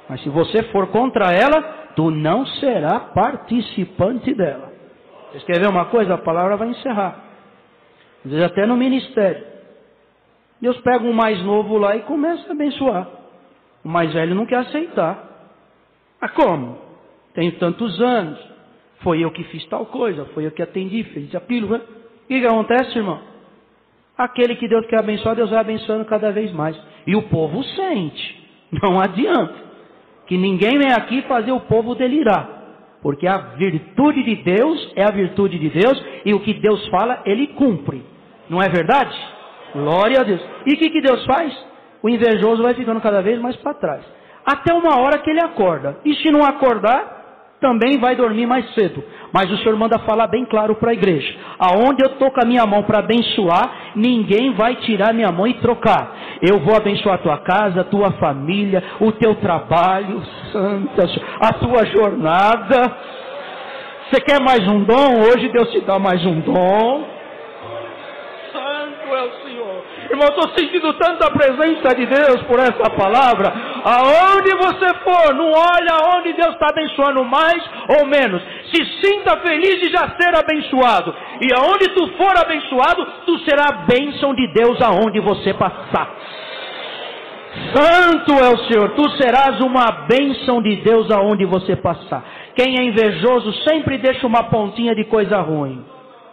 Mas se você for contra ela, tu não será participante dela. Vocês querem ver uma coisa? A palavra vai encerrar. Às vezes até no ministério. Deus pega um mais novo lá e começa a abençoar. O mais velho não quer aceitar. Mas como? Tenho tantos anos. Foi eu que fiz tal coisa. Foi eu que atendi, fiz aquilo. Né? O que, que acontece, irmão? Aquele que Deus quer abençoar, Deus vai abençoando cada vez mais. E o povo sente. Não adianta. Que ninguém vem aqui fazer o povo delirar. Porque a virtude de Deus é a virtude de Deus. E o que Deus fala, Ele cumpre. Não é verdade? Glória a Deus. E o que, que Deus faz? O invejoso vai ficando cada vez mais para trás. Até uma hora que ele acorda. E se não acordar, também vai dormir mais cedo. Mas o Senhor manda falar bem claro para a igreja. Aonde eu estou com a minha mão para abençoar, ninguém vai tirar minha mão e trocar. Eu vou abençoar a tua casa, a tua família, o teu trabalho, santa, a tua jornada. Você quer mais um dom? Hoje Deus te dá mais um dom. Santo é o Senhor. Irmão, eu estou sentindo tanta presença de Deus por essa palavra. Aonde você for, não olha aonde Deus está abençoando mais ou menos. Se sinta feliz de já ser abençoado. E aonde tu for abençoado, tu será a bênção de Deus aonde você passar. Santo é o Senhor. Tu serás uma bênção de Deus aonde você passar. Quem é invejoso sempre deixa uma pontinha de coisa ruim.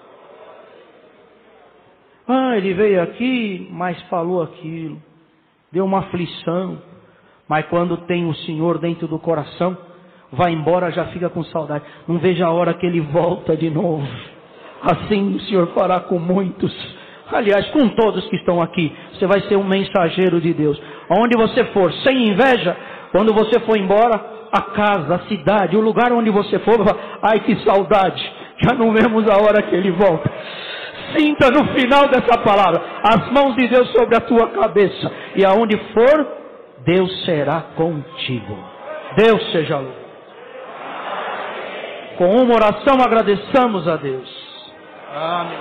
Ah, ele veio aqui, mas falou aquilo. Deu uma aflição. Mas quando tem o Senhor dentro do coração, vai embora, já fica com saudade. Não veja a hora que ele volta de novo. Assim o Senhor fará com muitos. Aliás, com todos que estão aqui. Você vai ser um mensageiro de Deus. Onde você for, sem inveja, quando você for embora, a casa, a cidade, o lugar onde você for, ai que saudade. Já não vemos a hora que ele volta. Sinta no final dessa palavra as mãos de Deus sobre a tua cabeça. E aonde for, Deus será contigo. Deus seja louvado. Com uma oração agradeçamos a Deus. Amém.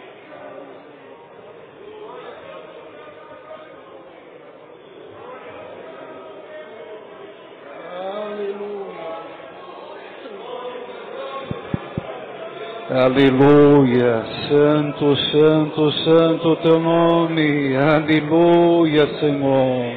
Aleluia, santo, santo, santo teu nome, aleluia, Senhor.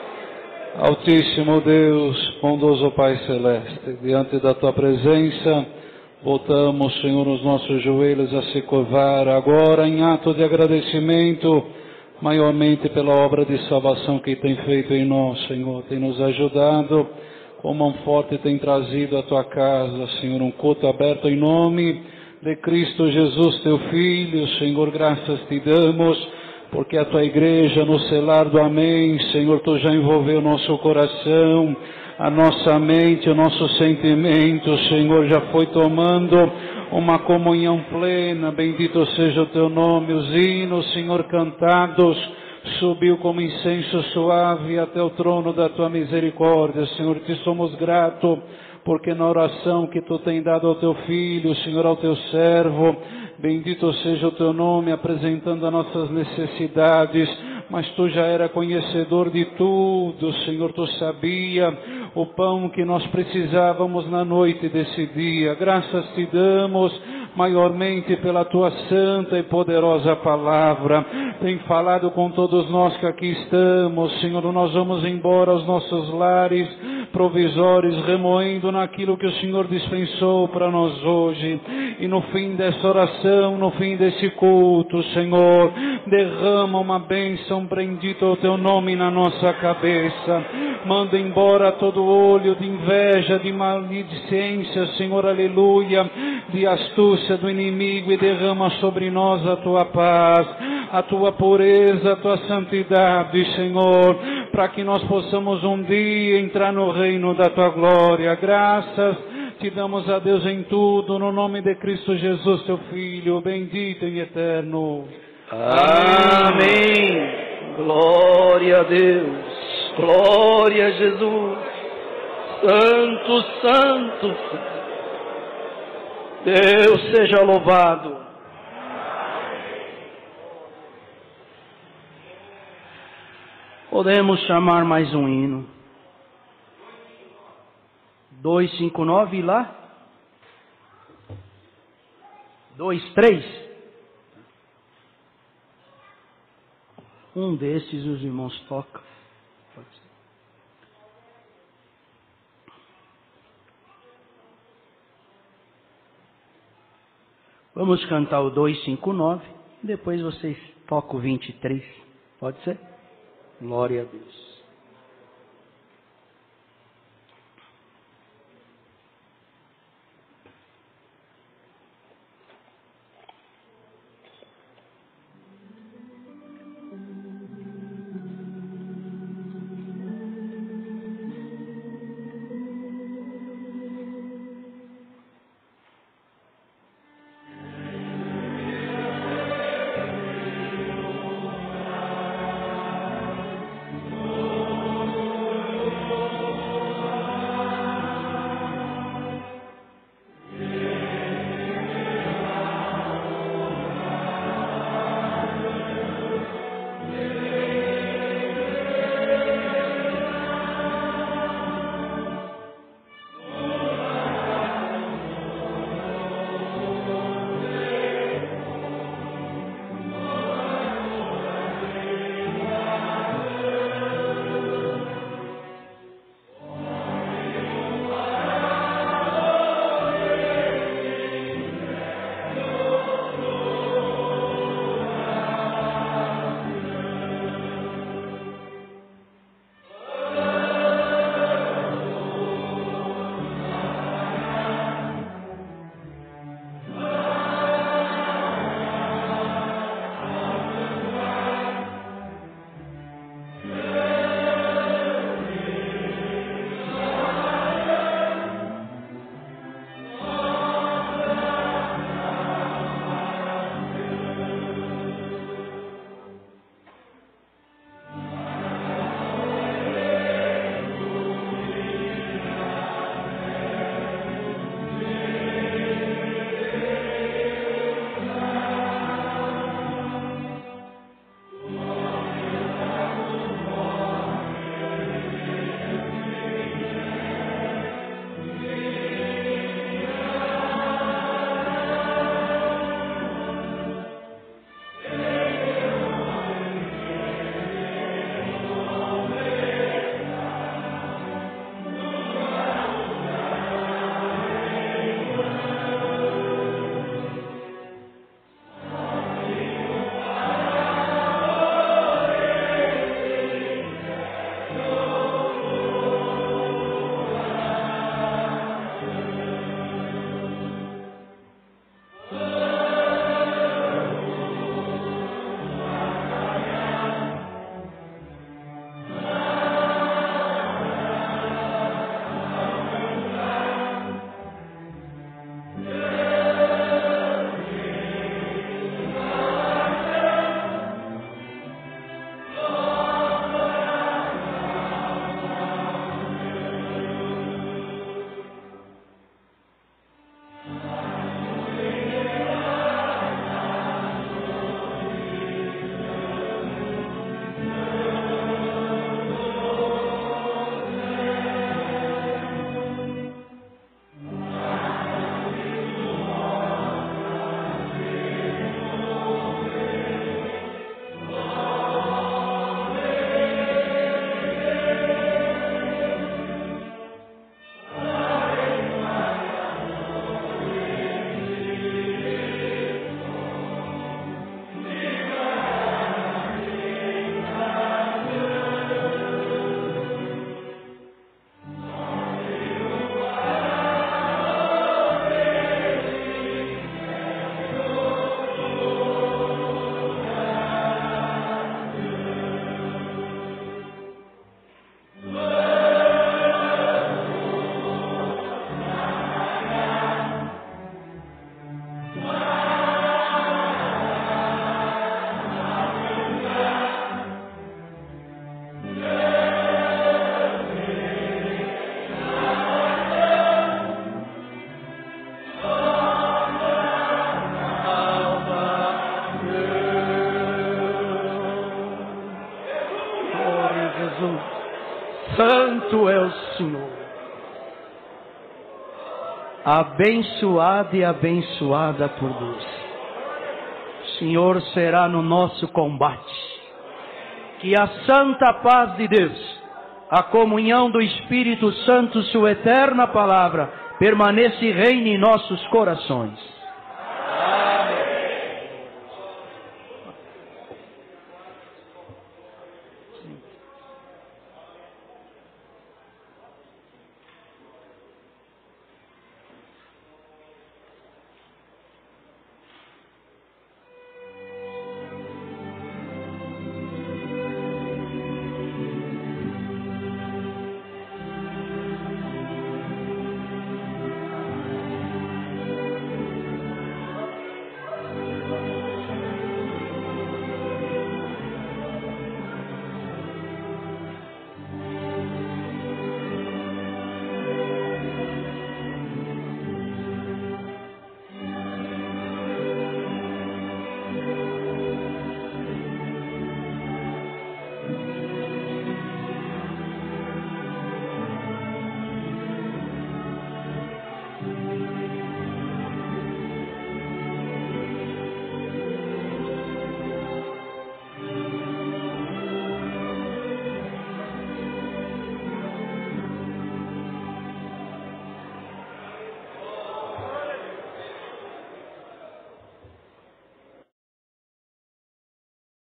Altíssimo Deus, bondoso Pai Celeste, diante da tua presença, voltamos, Senhor, os nossos joelhos a se curvar agora em ato de agradecimento, maiormente pela obra de salvação que tem feito em nós, Senhor, tem nos ajudado, com mão forte tem trazido à tua casa, Senhor, um culto aberto em nome de Cristo Jesus, teu Filho. Senhor, graças te damos, porque a tua igreja no selar do amém, Senhor, tu já envolveu o nosso coração, a nossa mente, o nosso sentimento, Senhor, já foi tomando uma comunhão plena. Bendito seja o teu nome. Os hinos, Senhor, cantados, subiu como incenso suave até o trono da tua misericórdia. Senhor, te somos gratos, porque na oração que tu tem dado ao teu filho, Senhor, ao teu servo, bendito seja o teu nome, apresentando as nossas necessidades, mas tu já era conhecedor de tudo, Senhor, tu sabia o pão que nós precisávamos na noite desse dia. Graças te damos, maiormente pela tua santa e poderosa palavra. Tem falado com todos nós que aqui estamos, Senhor. Nós vamos embora aos nossos lares provisórios, remoendo naquilo que o Senhor dispensou para nós hoje. E no fim dessa oração, no fim desse culto, Senhor, derrama uma bênção, bendito o teu nome na nossa cabeça. Manda embora todo olho de inveja, de maledicência, Senhor, aleluia, de astúcia do inimigo, e derrama sobre nós a tua paz, a tua pureza, a tua santidade, Senhor, para que nós possamos um dia entrar no reino da tua glória. Graças te damos a Deus em tudo, no nome de Cristo Jesus, teu Filho, bendito e eterno. Amém. Glória a Deus. Glória a Jesus. Santo, santo. Deus seja louvado. Podemos chamar mais um hino. dois cinco nove e lá? dois três? Um desses os irmãos tocam. Pode ser. Vamos cantar o dois cinco nove, depois vocês tocam o vinte e três. Pode ser? Glória a Deus. Santo é o Senhor. abençoada e abençoada por Deus. O Senhor será no nosso combate. Que a santa paz de Deus, a comunhão do Espírito Santo, sua eterna palavra, permaneça e reine em nossos corações.